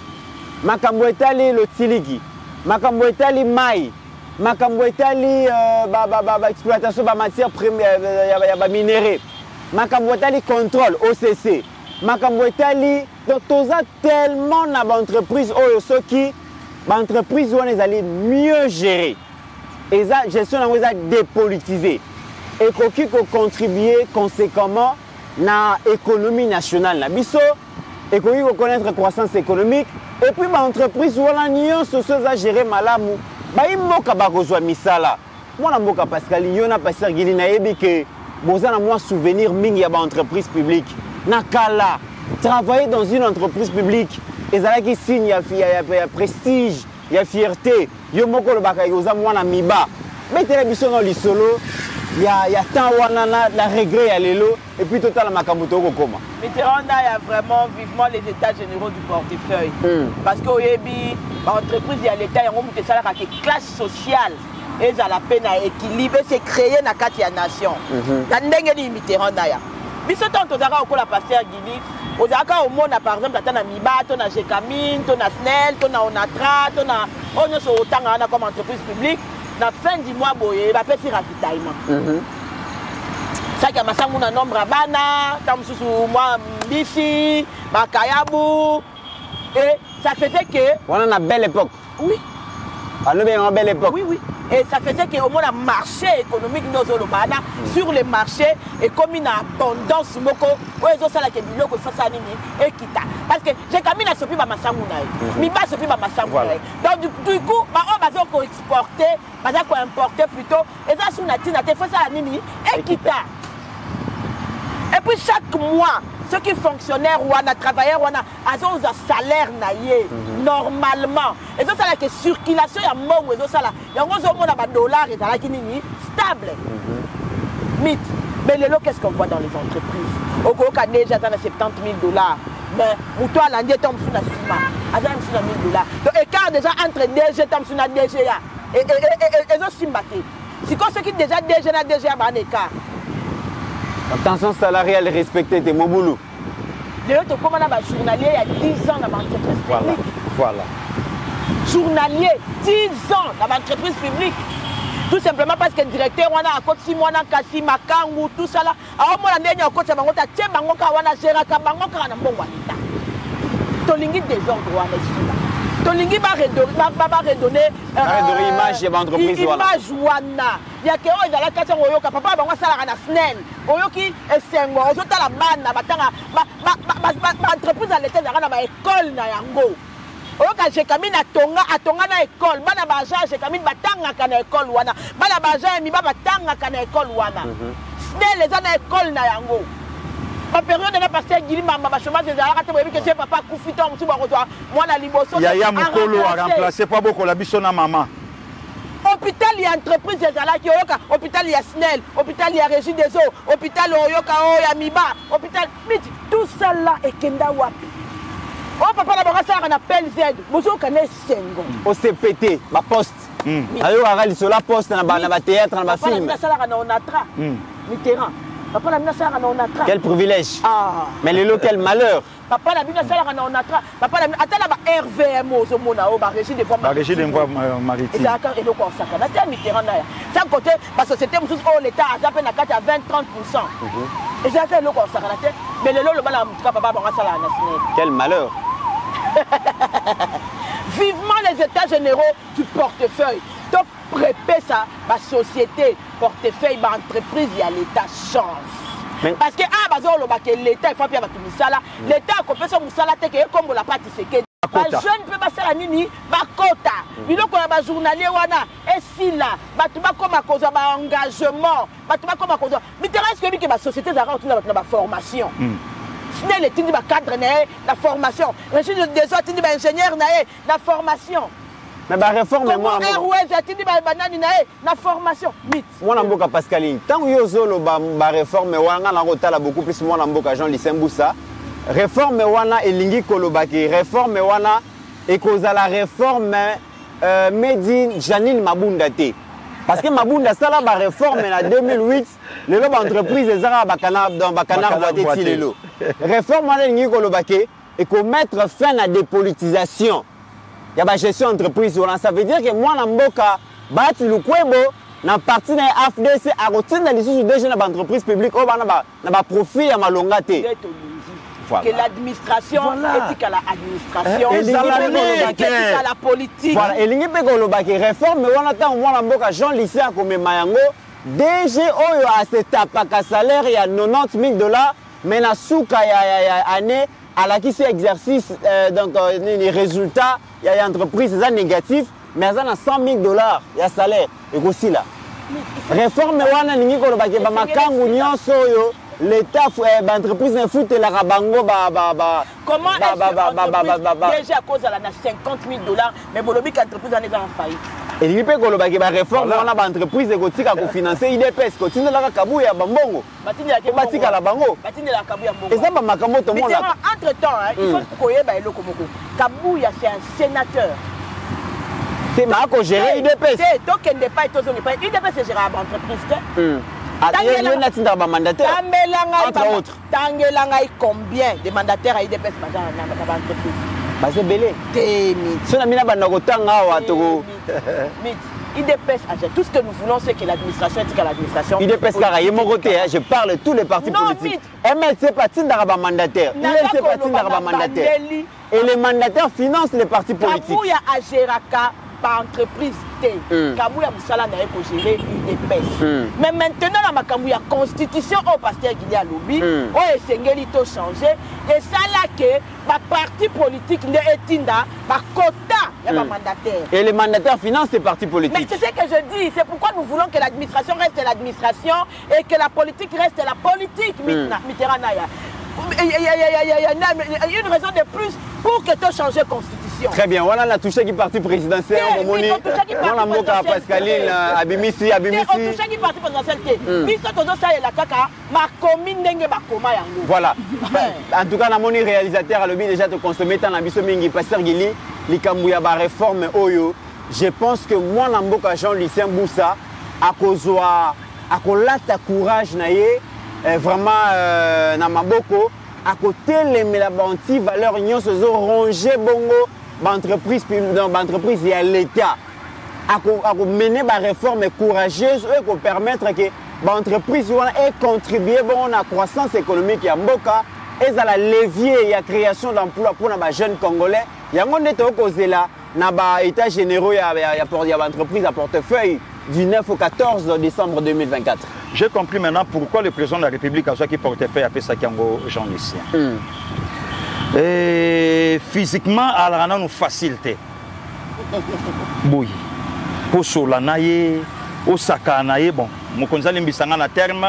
Makambo etali lotiliki. Makambo etali mai. Makambo etali exploitation ba matière première ya ba minéraux. Makambo etali contrôle OCC. Makambo etali donc toza tellement na ba entreprise oyo soki ba entreprise wana ezali mieux gérer. Et ça gestion na eza dépolitisée. Et qui contribuer conséquemment à l'économie nationale. Na biso, et qui connaître la croissance économique. Et puis, l'entreprise ou l'union sociale à gérer malamu. Il moka bakozwa misala. Moi, je moka Pascaline, yona passer gili na yebi que bozana moi souvenir mingi ya ba entreprise publique. Nakala, travailler dans une entreprise publique, ezala ki signe ya prestige, ya fierté. Yo moko le baka yoza mwana miba. Mais tele biso no lisolo. Il y a tant la regret à l'élo et puis total makambuto kokoma. Mitterrand a vraiment vivement les états généraux du portefeuille. Parce que oyebi entreprise il y a l'état yango muté sala ka classe sociale et à la peine à équilibre c'est créer na kati ya nation. La ndenge ni Mitterrand ya. Biso tant tozaka okola pasteur Guili, ozaka au monde par exemple atana miba, to na Jekamine, to na Snell, to na Onatra, to na onyo so otanga na comme entreprise publique. La fin du mois, il va faire un ravitaillement. Ça qui a massacré un nombre à Bana, Tamsou, moi, Bifi, Makayabou. Et ça faisait que. On a une belle époque. Oui. On a une belle époque. Oui, oui. Et ça faisait qu'au moins le marché économique sur les marchés et comme une abondance moko oezo sala ke biloko fasa nini ekita parce que j'ai kamina sopi ba masangu na mi ba sopi ba masangu donc du coup ba on bazo ko exporter bazo ko importer plutôt et ça sous na tina te fasa nini ekita et puis chaque mois ceux qui fonctionnaires ou un travailleur ou un salaire naïe normalement et ça la que circulation ya mongo et ça la ya ngozo mona ba dollars et ça la kinini stable mythe mais les lots qu'est-ce qu'on voit dans les entreprises au Koka déjà dans 70 000 $, mais muto ala ndie tombe sur na sima azam sur na 1 000 $. Donc écart déjà entre DG tombe sur na DGA et zo simbate si quoi ce qui déjà DG na DGA ba un écart. Attention salariale respectée, c'est mon boulot. Les autres, comme on a un journalier, il y a 10 ans dans l'entreprise publique. Voilà. Journalier, 10 ans dans l'entreprise publique. Tout simplement parce que le directeur, on a un côté, on a un kasi, makangu, tout ça là. Alors, moi, on a un côté, on a un tiens, on a un géré, on a un bon wanita. Tolingi désordre, on a ici. Tolingi va redonner image de l'entreprise. Image wana. Il y a quelqu'un qui a la question oyoka papa bango sala na Snell. Oyoki esengo ozota la bana batanga ba entreprise à l'état na ba école na yango. oyoka jekamine atonga na école bana baja jekamine batangaka na école wana bana baja miba batangaka na école wana snel eza na école na yango ba période na pasteur Gili mama ba chômage ezalaka te boyebi que c'est papa kufita musu bakozwa mwana liboso Yaya Mukolo a remplacé pas beaucoup la biso na maman. Hôpital il y a entreprise ezalaki oyoka hôpital il y a snel hôpital il y a régie des eaux hôpital oyoka ya miba hôpital miti tout ça là ekenda wapi oh papa la bokasala na PLZ bozoka na sengo au CPT ba poste ayo agali sur la poste na ba théâtre na ba film papa la sala na onatra Mitterrand papa la mina sala na onatra quel privilège mais le quel malheur papa la mina sala na onatra papa la atala ba RVM ozomona o ba régie des voies maritimes ezaka eloko osaka na te Mitterrand na ya ça côté ba société mususu o l'état azape na kati à 20-30% ezaka eloko osaka na te mais lelo lo bana mutuka papa ba sala na snel quel malheur. Vivement les états généraux du portefeuille. Donc, préparer ça, la société, portefeuille, l'entreprise, il y a l'état chance. Parce que l'État, il faut bien ça là. L'État a coupé son moussala, comme on l'a pas tissé. Les jeunes peuvent passer la nini, bakota. Il y a des journaliers, et si là, batuma comme à cause de engagement, batuma comme à cause de. Mais est-ce que la société a une formation? Snel est une cadre la formation. Régime des autres est ingénieur la formation. Mais la réforme moi la formation. Moi na mboka Pascaline. Tant que zolo ba réforme wana na rotala beaucoup plus moi na mboka Jean Lisembusa. Réforme wana elingi kolobaki. Réforme wana et cause la réforme Medine Janine Mabunda te. Parce que Mabunda ça la réforme en 2008, les entreprises ezara bakana dans bakana boité lelo. Réforme wana elingi kolobaki et qu'on mettre fin à la dépolitisation. Il y a la gestion d'entreprise. Ça veut dire que moi, dans Mboka, bati lukwebo, na partie de AFDC, à côté de l'issue de jeunes entreprises publiques, on a profit à malongate. Que l'administration éthique à l'administration, éthique à la politique. Voilà, et l'ingé peut que réforme, mais on attend moi dans Mboka, Jean lycée comme Mayango, DG Oyo a cet appât salaire, il y a $90,000, mais na souka il y a année. À la qui c'est exercice, donc les résultats, il y a une entreprise négative, mais il y a $100,000, il y a salaire. Et aussi là. Réforme, l'État, l'entreprise ne fout la rabango. Comment est-ce déjà à cause de la $50,000, mais Bolobi l'entreprise en est en faillite? Et il peut que la réforme, on a une entreprise qui a financé l'IDPS, qui a la Kabouya à Bambongo. Batika la Bango. Et ça, Makamoto, mon là. Entre-temps, il faut que Koyeba Lokomoko. Kabouya, c'est un sénateur. C'est Mako gérer l'IDPS. Donc, il n'est pas étonné. L'IDPS, c'est géré à l'entreprise. Il y a un mandataire. Entre autres. Tangelanga, combien de mandataires à l'IDPS dans l'entreprise? C'est belé. Si on a mis la bande IDPS, tout ce que nous voulons, c'est que l'administration est à l'administration. IDPS, mon côté, je parle de tous les partis politiques. MLC parti d'Araba mandataire. ILC parti d'Araba mandataire. Et les mandataires financent les partis politiques. Kabouya a Géraka par entreprise T. Kabouya Moussala n'a pas géré IDPS. Mais maintenant, il y a la constitution au pasteur qui a lobby, au Essengeli to changé. Et ça là que la parti politique est inda, la quota, il y a un mandataire. Et les mandataires financent les partis politiques. Mais c'est ce que je dis, c'est pourquoi nous voulons que l'administration reste l'administration et que la politique reste la politique. Mitterrand, il y a une raison de plus pour que tu changes la constitution. Très bien, voilà la touche qui parti présidentiel. Voilà mon cas Pascaline, Abimisi. On touche qui parti présidentiel. Voilà. En tout cas, la moni réalisateur a le déjà de consommer tant l'ambition mingi pasteur Gili, l'ikambouya ba réforme oyo. Je pense que moi Namboka Jean Lucien Boussa à cause à kolata courage naie vraiment na maboko à côté les melabanti valeurs union se sont rongé bongo entreprise dans entreprise il y a l'état à mener ba réforme courageuse et pour permettre que l'entreprise ait contribué à la croissance économique ya mboka et à la levier et la création d'emplois pour les jeunes congolais. Il y a un cause là na ba état généraux ya entreprise à portefeuille du 9 au 14 décembre 2024. J'ai compris maintenant pourquoi le président de la République a qui portefeuille appelé ça Kiango Jean Lucien. Et physiquement, alors on a facilité. Oui. Pour Solanaye, au Sakanaye, bon, Mokonza Limbisanga na terme,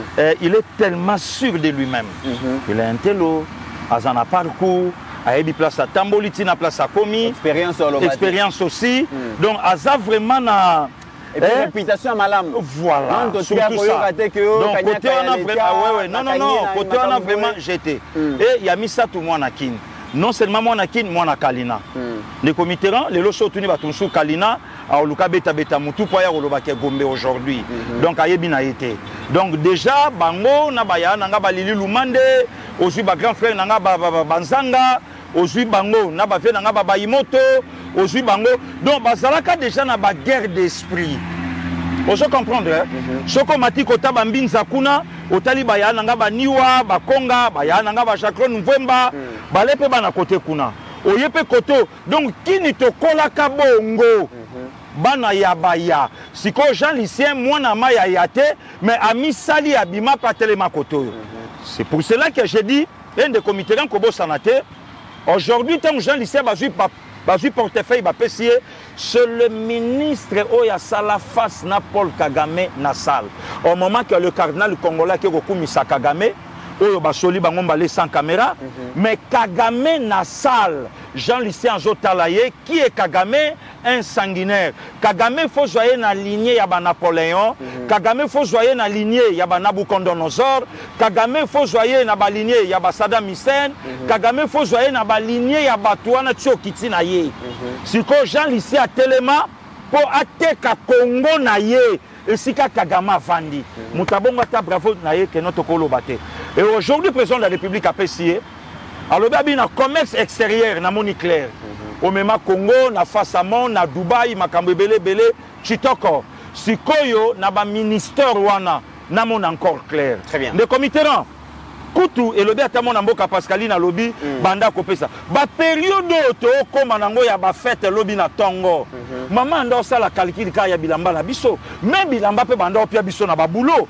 il est tellement sûr de lui-même. Il est un télo, à un parcours, à une place à Tamboliti, na place à Komi. Expérience aussi. Donc, Aza vraiment na. Et puis réputation à Malam. Voilà. Surtout ça. Donc, côté on a vraiment. Non, côté on a vraiment jeté. Et il y a mis ça tout le monde à Kin. Non seulement moi na Kin, moi na Kalina. Les comitéran, les lots soutenus par tout Kalina, à Oluka Beta Beta Moutou pour y aller Gombe aujourd'hui. Donc à Yebina été. Donc déjà, Bango, Nabaya, Nanga Balili Lumande, aussi ba grand frère Nanga Banzanga, aussi Bango, Nabafé Nanga Babayimoto, aussi Bango. Donc Bazalaka déjà na ba guerre d'esprit. Vous comprendre, hein? Soko mati kota bambinza kuna, otali baya nanga ba niwa, ba konga, baya nanga ba Jacques Mvemba, balepe bana kote kuna. Oyepe koto. Donc kini to kola kabongo. Bana ya baya. Siko Jean Lucien mwana maya yate, mais ami sali abima patele makoto. C'est pour cela que j'ai dit, un des comités en Kobo Sanate, aujourd'hui tant Jean Lucien bazui portefeuille bapesier, c'est le ministre Oya Sala face na Paul Kagame na salle. Au moment que le cardinal congolais qui Misa Kagame, Oyo basoli bango balé sans caméra, mais Kagame na salle, Jean-Lucien Zotalaye, qui est Kagame, un sanguinaire. Kagame faut joyer na lignée yaba Napoléon, Kagame faut joyer na lignée yaba Nabucodonosor, Kagame faut joyer na ba lignée yaba Saddam Hussein, Kagame faut joyer na ba lignée yaba Touana Tchokiti na ye. Siko Jean-Lucien Telema pour ateka Congo na ye. Et si Kagame Vandi, Moutabonga ta bravo na ye que notre kolobate. Et aujourd'hui, le président de la République a payé. Alors, il y a un commerce extérieur, na moni clair. Au même Congo, na Fassamon, na Dubaï, Makambe Bele Bele, Chitoko. Si Koyo, na ba ministère wana, na mon encore clair. Très bien. Le comité rang. Koutou et le bé atamon namboka Pascaline lobby banda kopesa. Ba période to comme nango ya ba fête lobby na tongo. Maman ndo ça la calcul ka ya bilamba na biso. Même bilamba pe banda opia biso na ba boulot.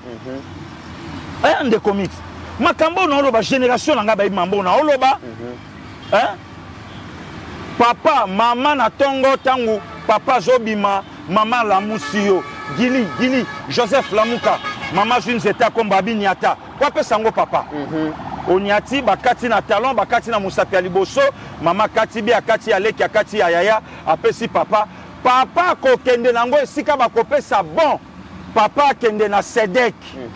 Un des comics. Makambo na oloba génération nga ba mambo na oloba. Hein? Papa, maman na tongo tangu, papa zobima, maman la musio, Gili, Joseph Lamuka, maman Zunzeta comme Babi Niata. Quoi peut sango papa? Onyati bakati na talon, bakati na musapi aliboso, maman kati akati aleki akati ayaya, apesi papa. Papa ko kende nango esika bakopesa bon. Papa kende na Sedek.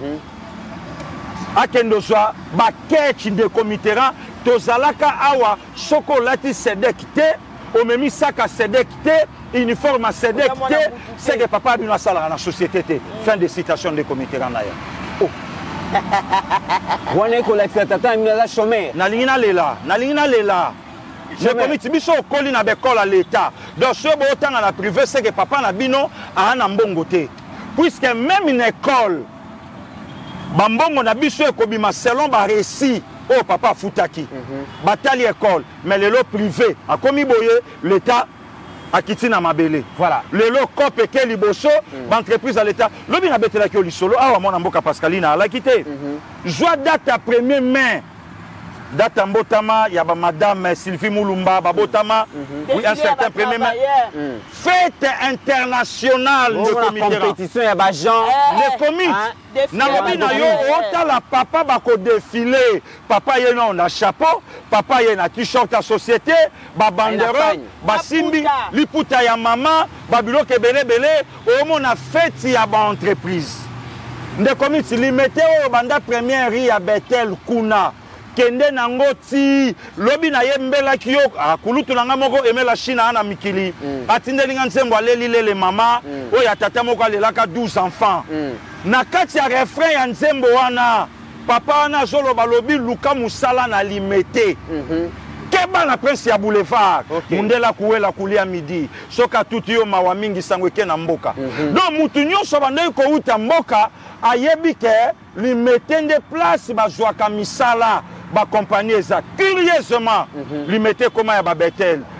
Akendo soa ba ketch de comitéran tozalaka awa soko lati Sedek te o memi saka Sedek te uniforme à Sedek te c'est que papa bino sala na société te. Fin de citation de comitéran na ya. Oh. Wana ko l'exploitation na chômeur. Na lingina lela. Je comité biso koli na bekol à l'état. Donc ce bo tanga na privé c'est que papa na bino a na mbongo te. Puisque même une école Bambongo na biso ekobima selon ba récit oh papa futaki batali école mais le lot privé a komi boye l'état a kiti na mabele voilà le lot cop ke liboso entreprise à l'état lobi na betela ki olisolo awa mona mboka Pascaline ala kité joie date à premier mai date mbotama ya ba madame Sylvie Moulumba babotama oui un certain premier mai fête internationale de comité compétition ya ba Jean les comités Nalobi na yo otala papa bako défilé papa ye na chapeau papa ye na t-shirt à société ba bandera ba simbi liputa ya mama ba biloke belé o na fête ya ba entreprise nde comité limité o banda première ri ya Betel kuna kende nango ti lobi na ye mbela kiyo akulutu nanga moko emela China na mikili atindeli ngansembo aleli lele mama o ya tata moko alelaka 12 enfants na kati ya refrain ya nzembo wana papa wana zoloba lobi luka musala na limete keba na prince ya boulevard mundela kuwela kulia midi soka tuti yo mawa mingi sango ke na mboka donc mutu nyonso bandai ko uta mboka ayebi ke limete nde place bazwaka misala ba compagnie eza curieusement limete koma ya ba Betel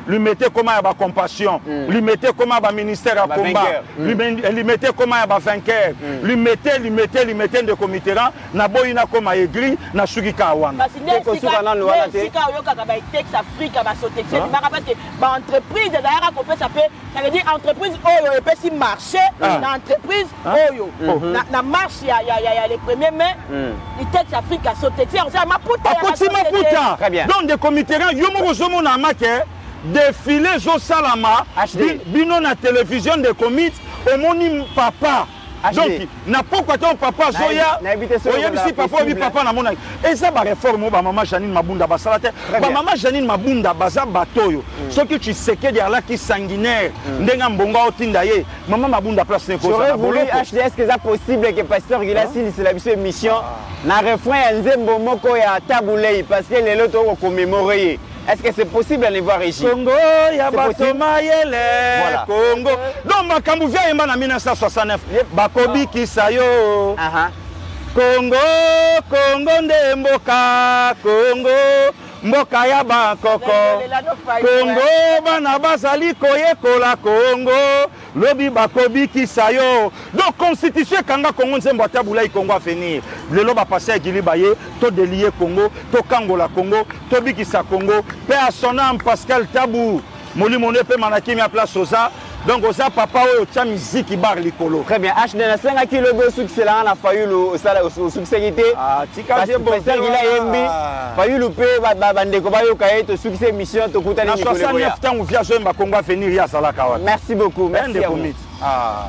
lui mettez comment il y a compassion, lui mettez comment il y a ministère à combat, lui mettez comment il y a vainqueur, lui mettez de Mitterrand, na boyina comme aigri, na sugi kawana. Parce que Afrique va sauter. Parce que l'entreprise, ça veut dire entreprise Oyo, et puis si marché, l'entreprise Oyo, na marche, il y a les premiers mais il texte Afrique a sauté. On sait Maputa. Très bien. Donc des comités, yomo zomo na make défilé zo salama, bino na télévision de comités, au moni papa. Donc, na pourquoi ton papa Zoya, oyebisi papa obi papa na mona. Et ça ba réforme ba maman Janine Mabunda basalate. Ba maman Janine Mabunda baza batoyo. Ce que tu sais que derrière là qui sanguinaire, ndenga mbonga otinda ye. Maman Mabunda place ne ko ça. J'aurais voulu HDS que ça possible que pasteur Gilassi c'est la émission na refrain ya Nzembo moko ya Tabulei parce que les loto ko commémorer. Est-ce que c'est possible à les voir ici? Congo, ya batoma yele. Voilà. Congo. Donc makambu via yema na 1969. Bakobi kisayo. Congo, Congo nde mboka, Congo. Mboka ya Bangkoko. Congo bana bazali koyekola Congo. Lobi bakobi kisayo. Donc constitution kanga Congo nzembo atabulai Congo à venir. Lelo ba passer à Gilibaye, to délier Congo, to kangola Congo, to bikisa Congo, pe à son âme Pascal Tabou. Moli moné pe manaki mi a place oza. Donc oza papa oyo tia musique bar likolo. Très bien. HD na 5 kilo de succès là na Fayulu sala succès gité. Ah tika je bon. Pasteur Gila Yembi. Fayulu pe bande ko ba yo kaye to succès mission to kutani ni ko. Na 69 temps via jeune ba Congo venir ya sala kawa. Merci beaucoup. Merci à vous. Ah.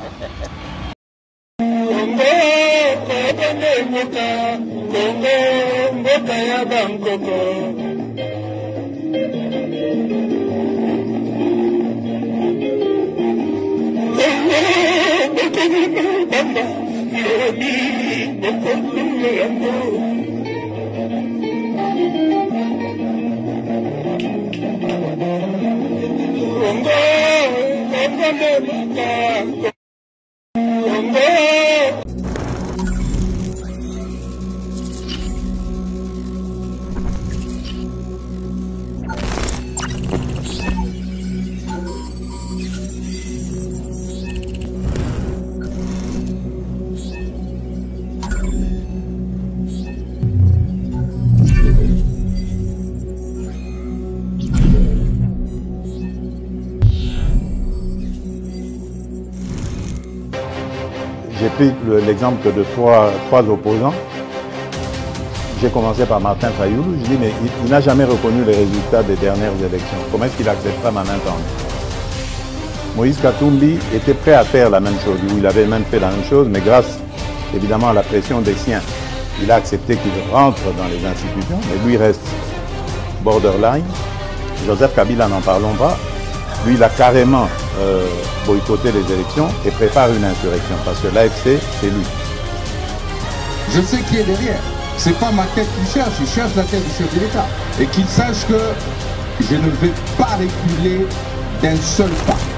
J'ai pris l'exemple de trois opposants. J'ai commencé par Martin Fayoulou. Je dis, mais il n'a jamais reconnu les résultats des dernières élections. Comment est-ce qu'il acceptera ma main tendue? Moïse Katumbi était prêt à faire la même chose. Il avait même fait la même chose, mais grâce évidemment à la pression des siens, il a accepté qu'il rentre dans les institutions, mais lui reste borderline. Joseph Kabila, n'en parlons pas. Lui, il a carrément boycotté les élections et prépare une insurrection parce que l'AFC, c'est lui. Je sais qui est derrière. C'est pas ma tête qu'il cherche, il cherche la tête du chef de l'État. Et qu'il sache que je ne vais pas reculer d'un seul pas.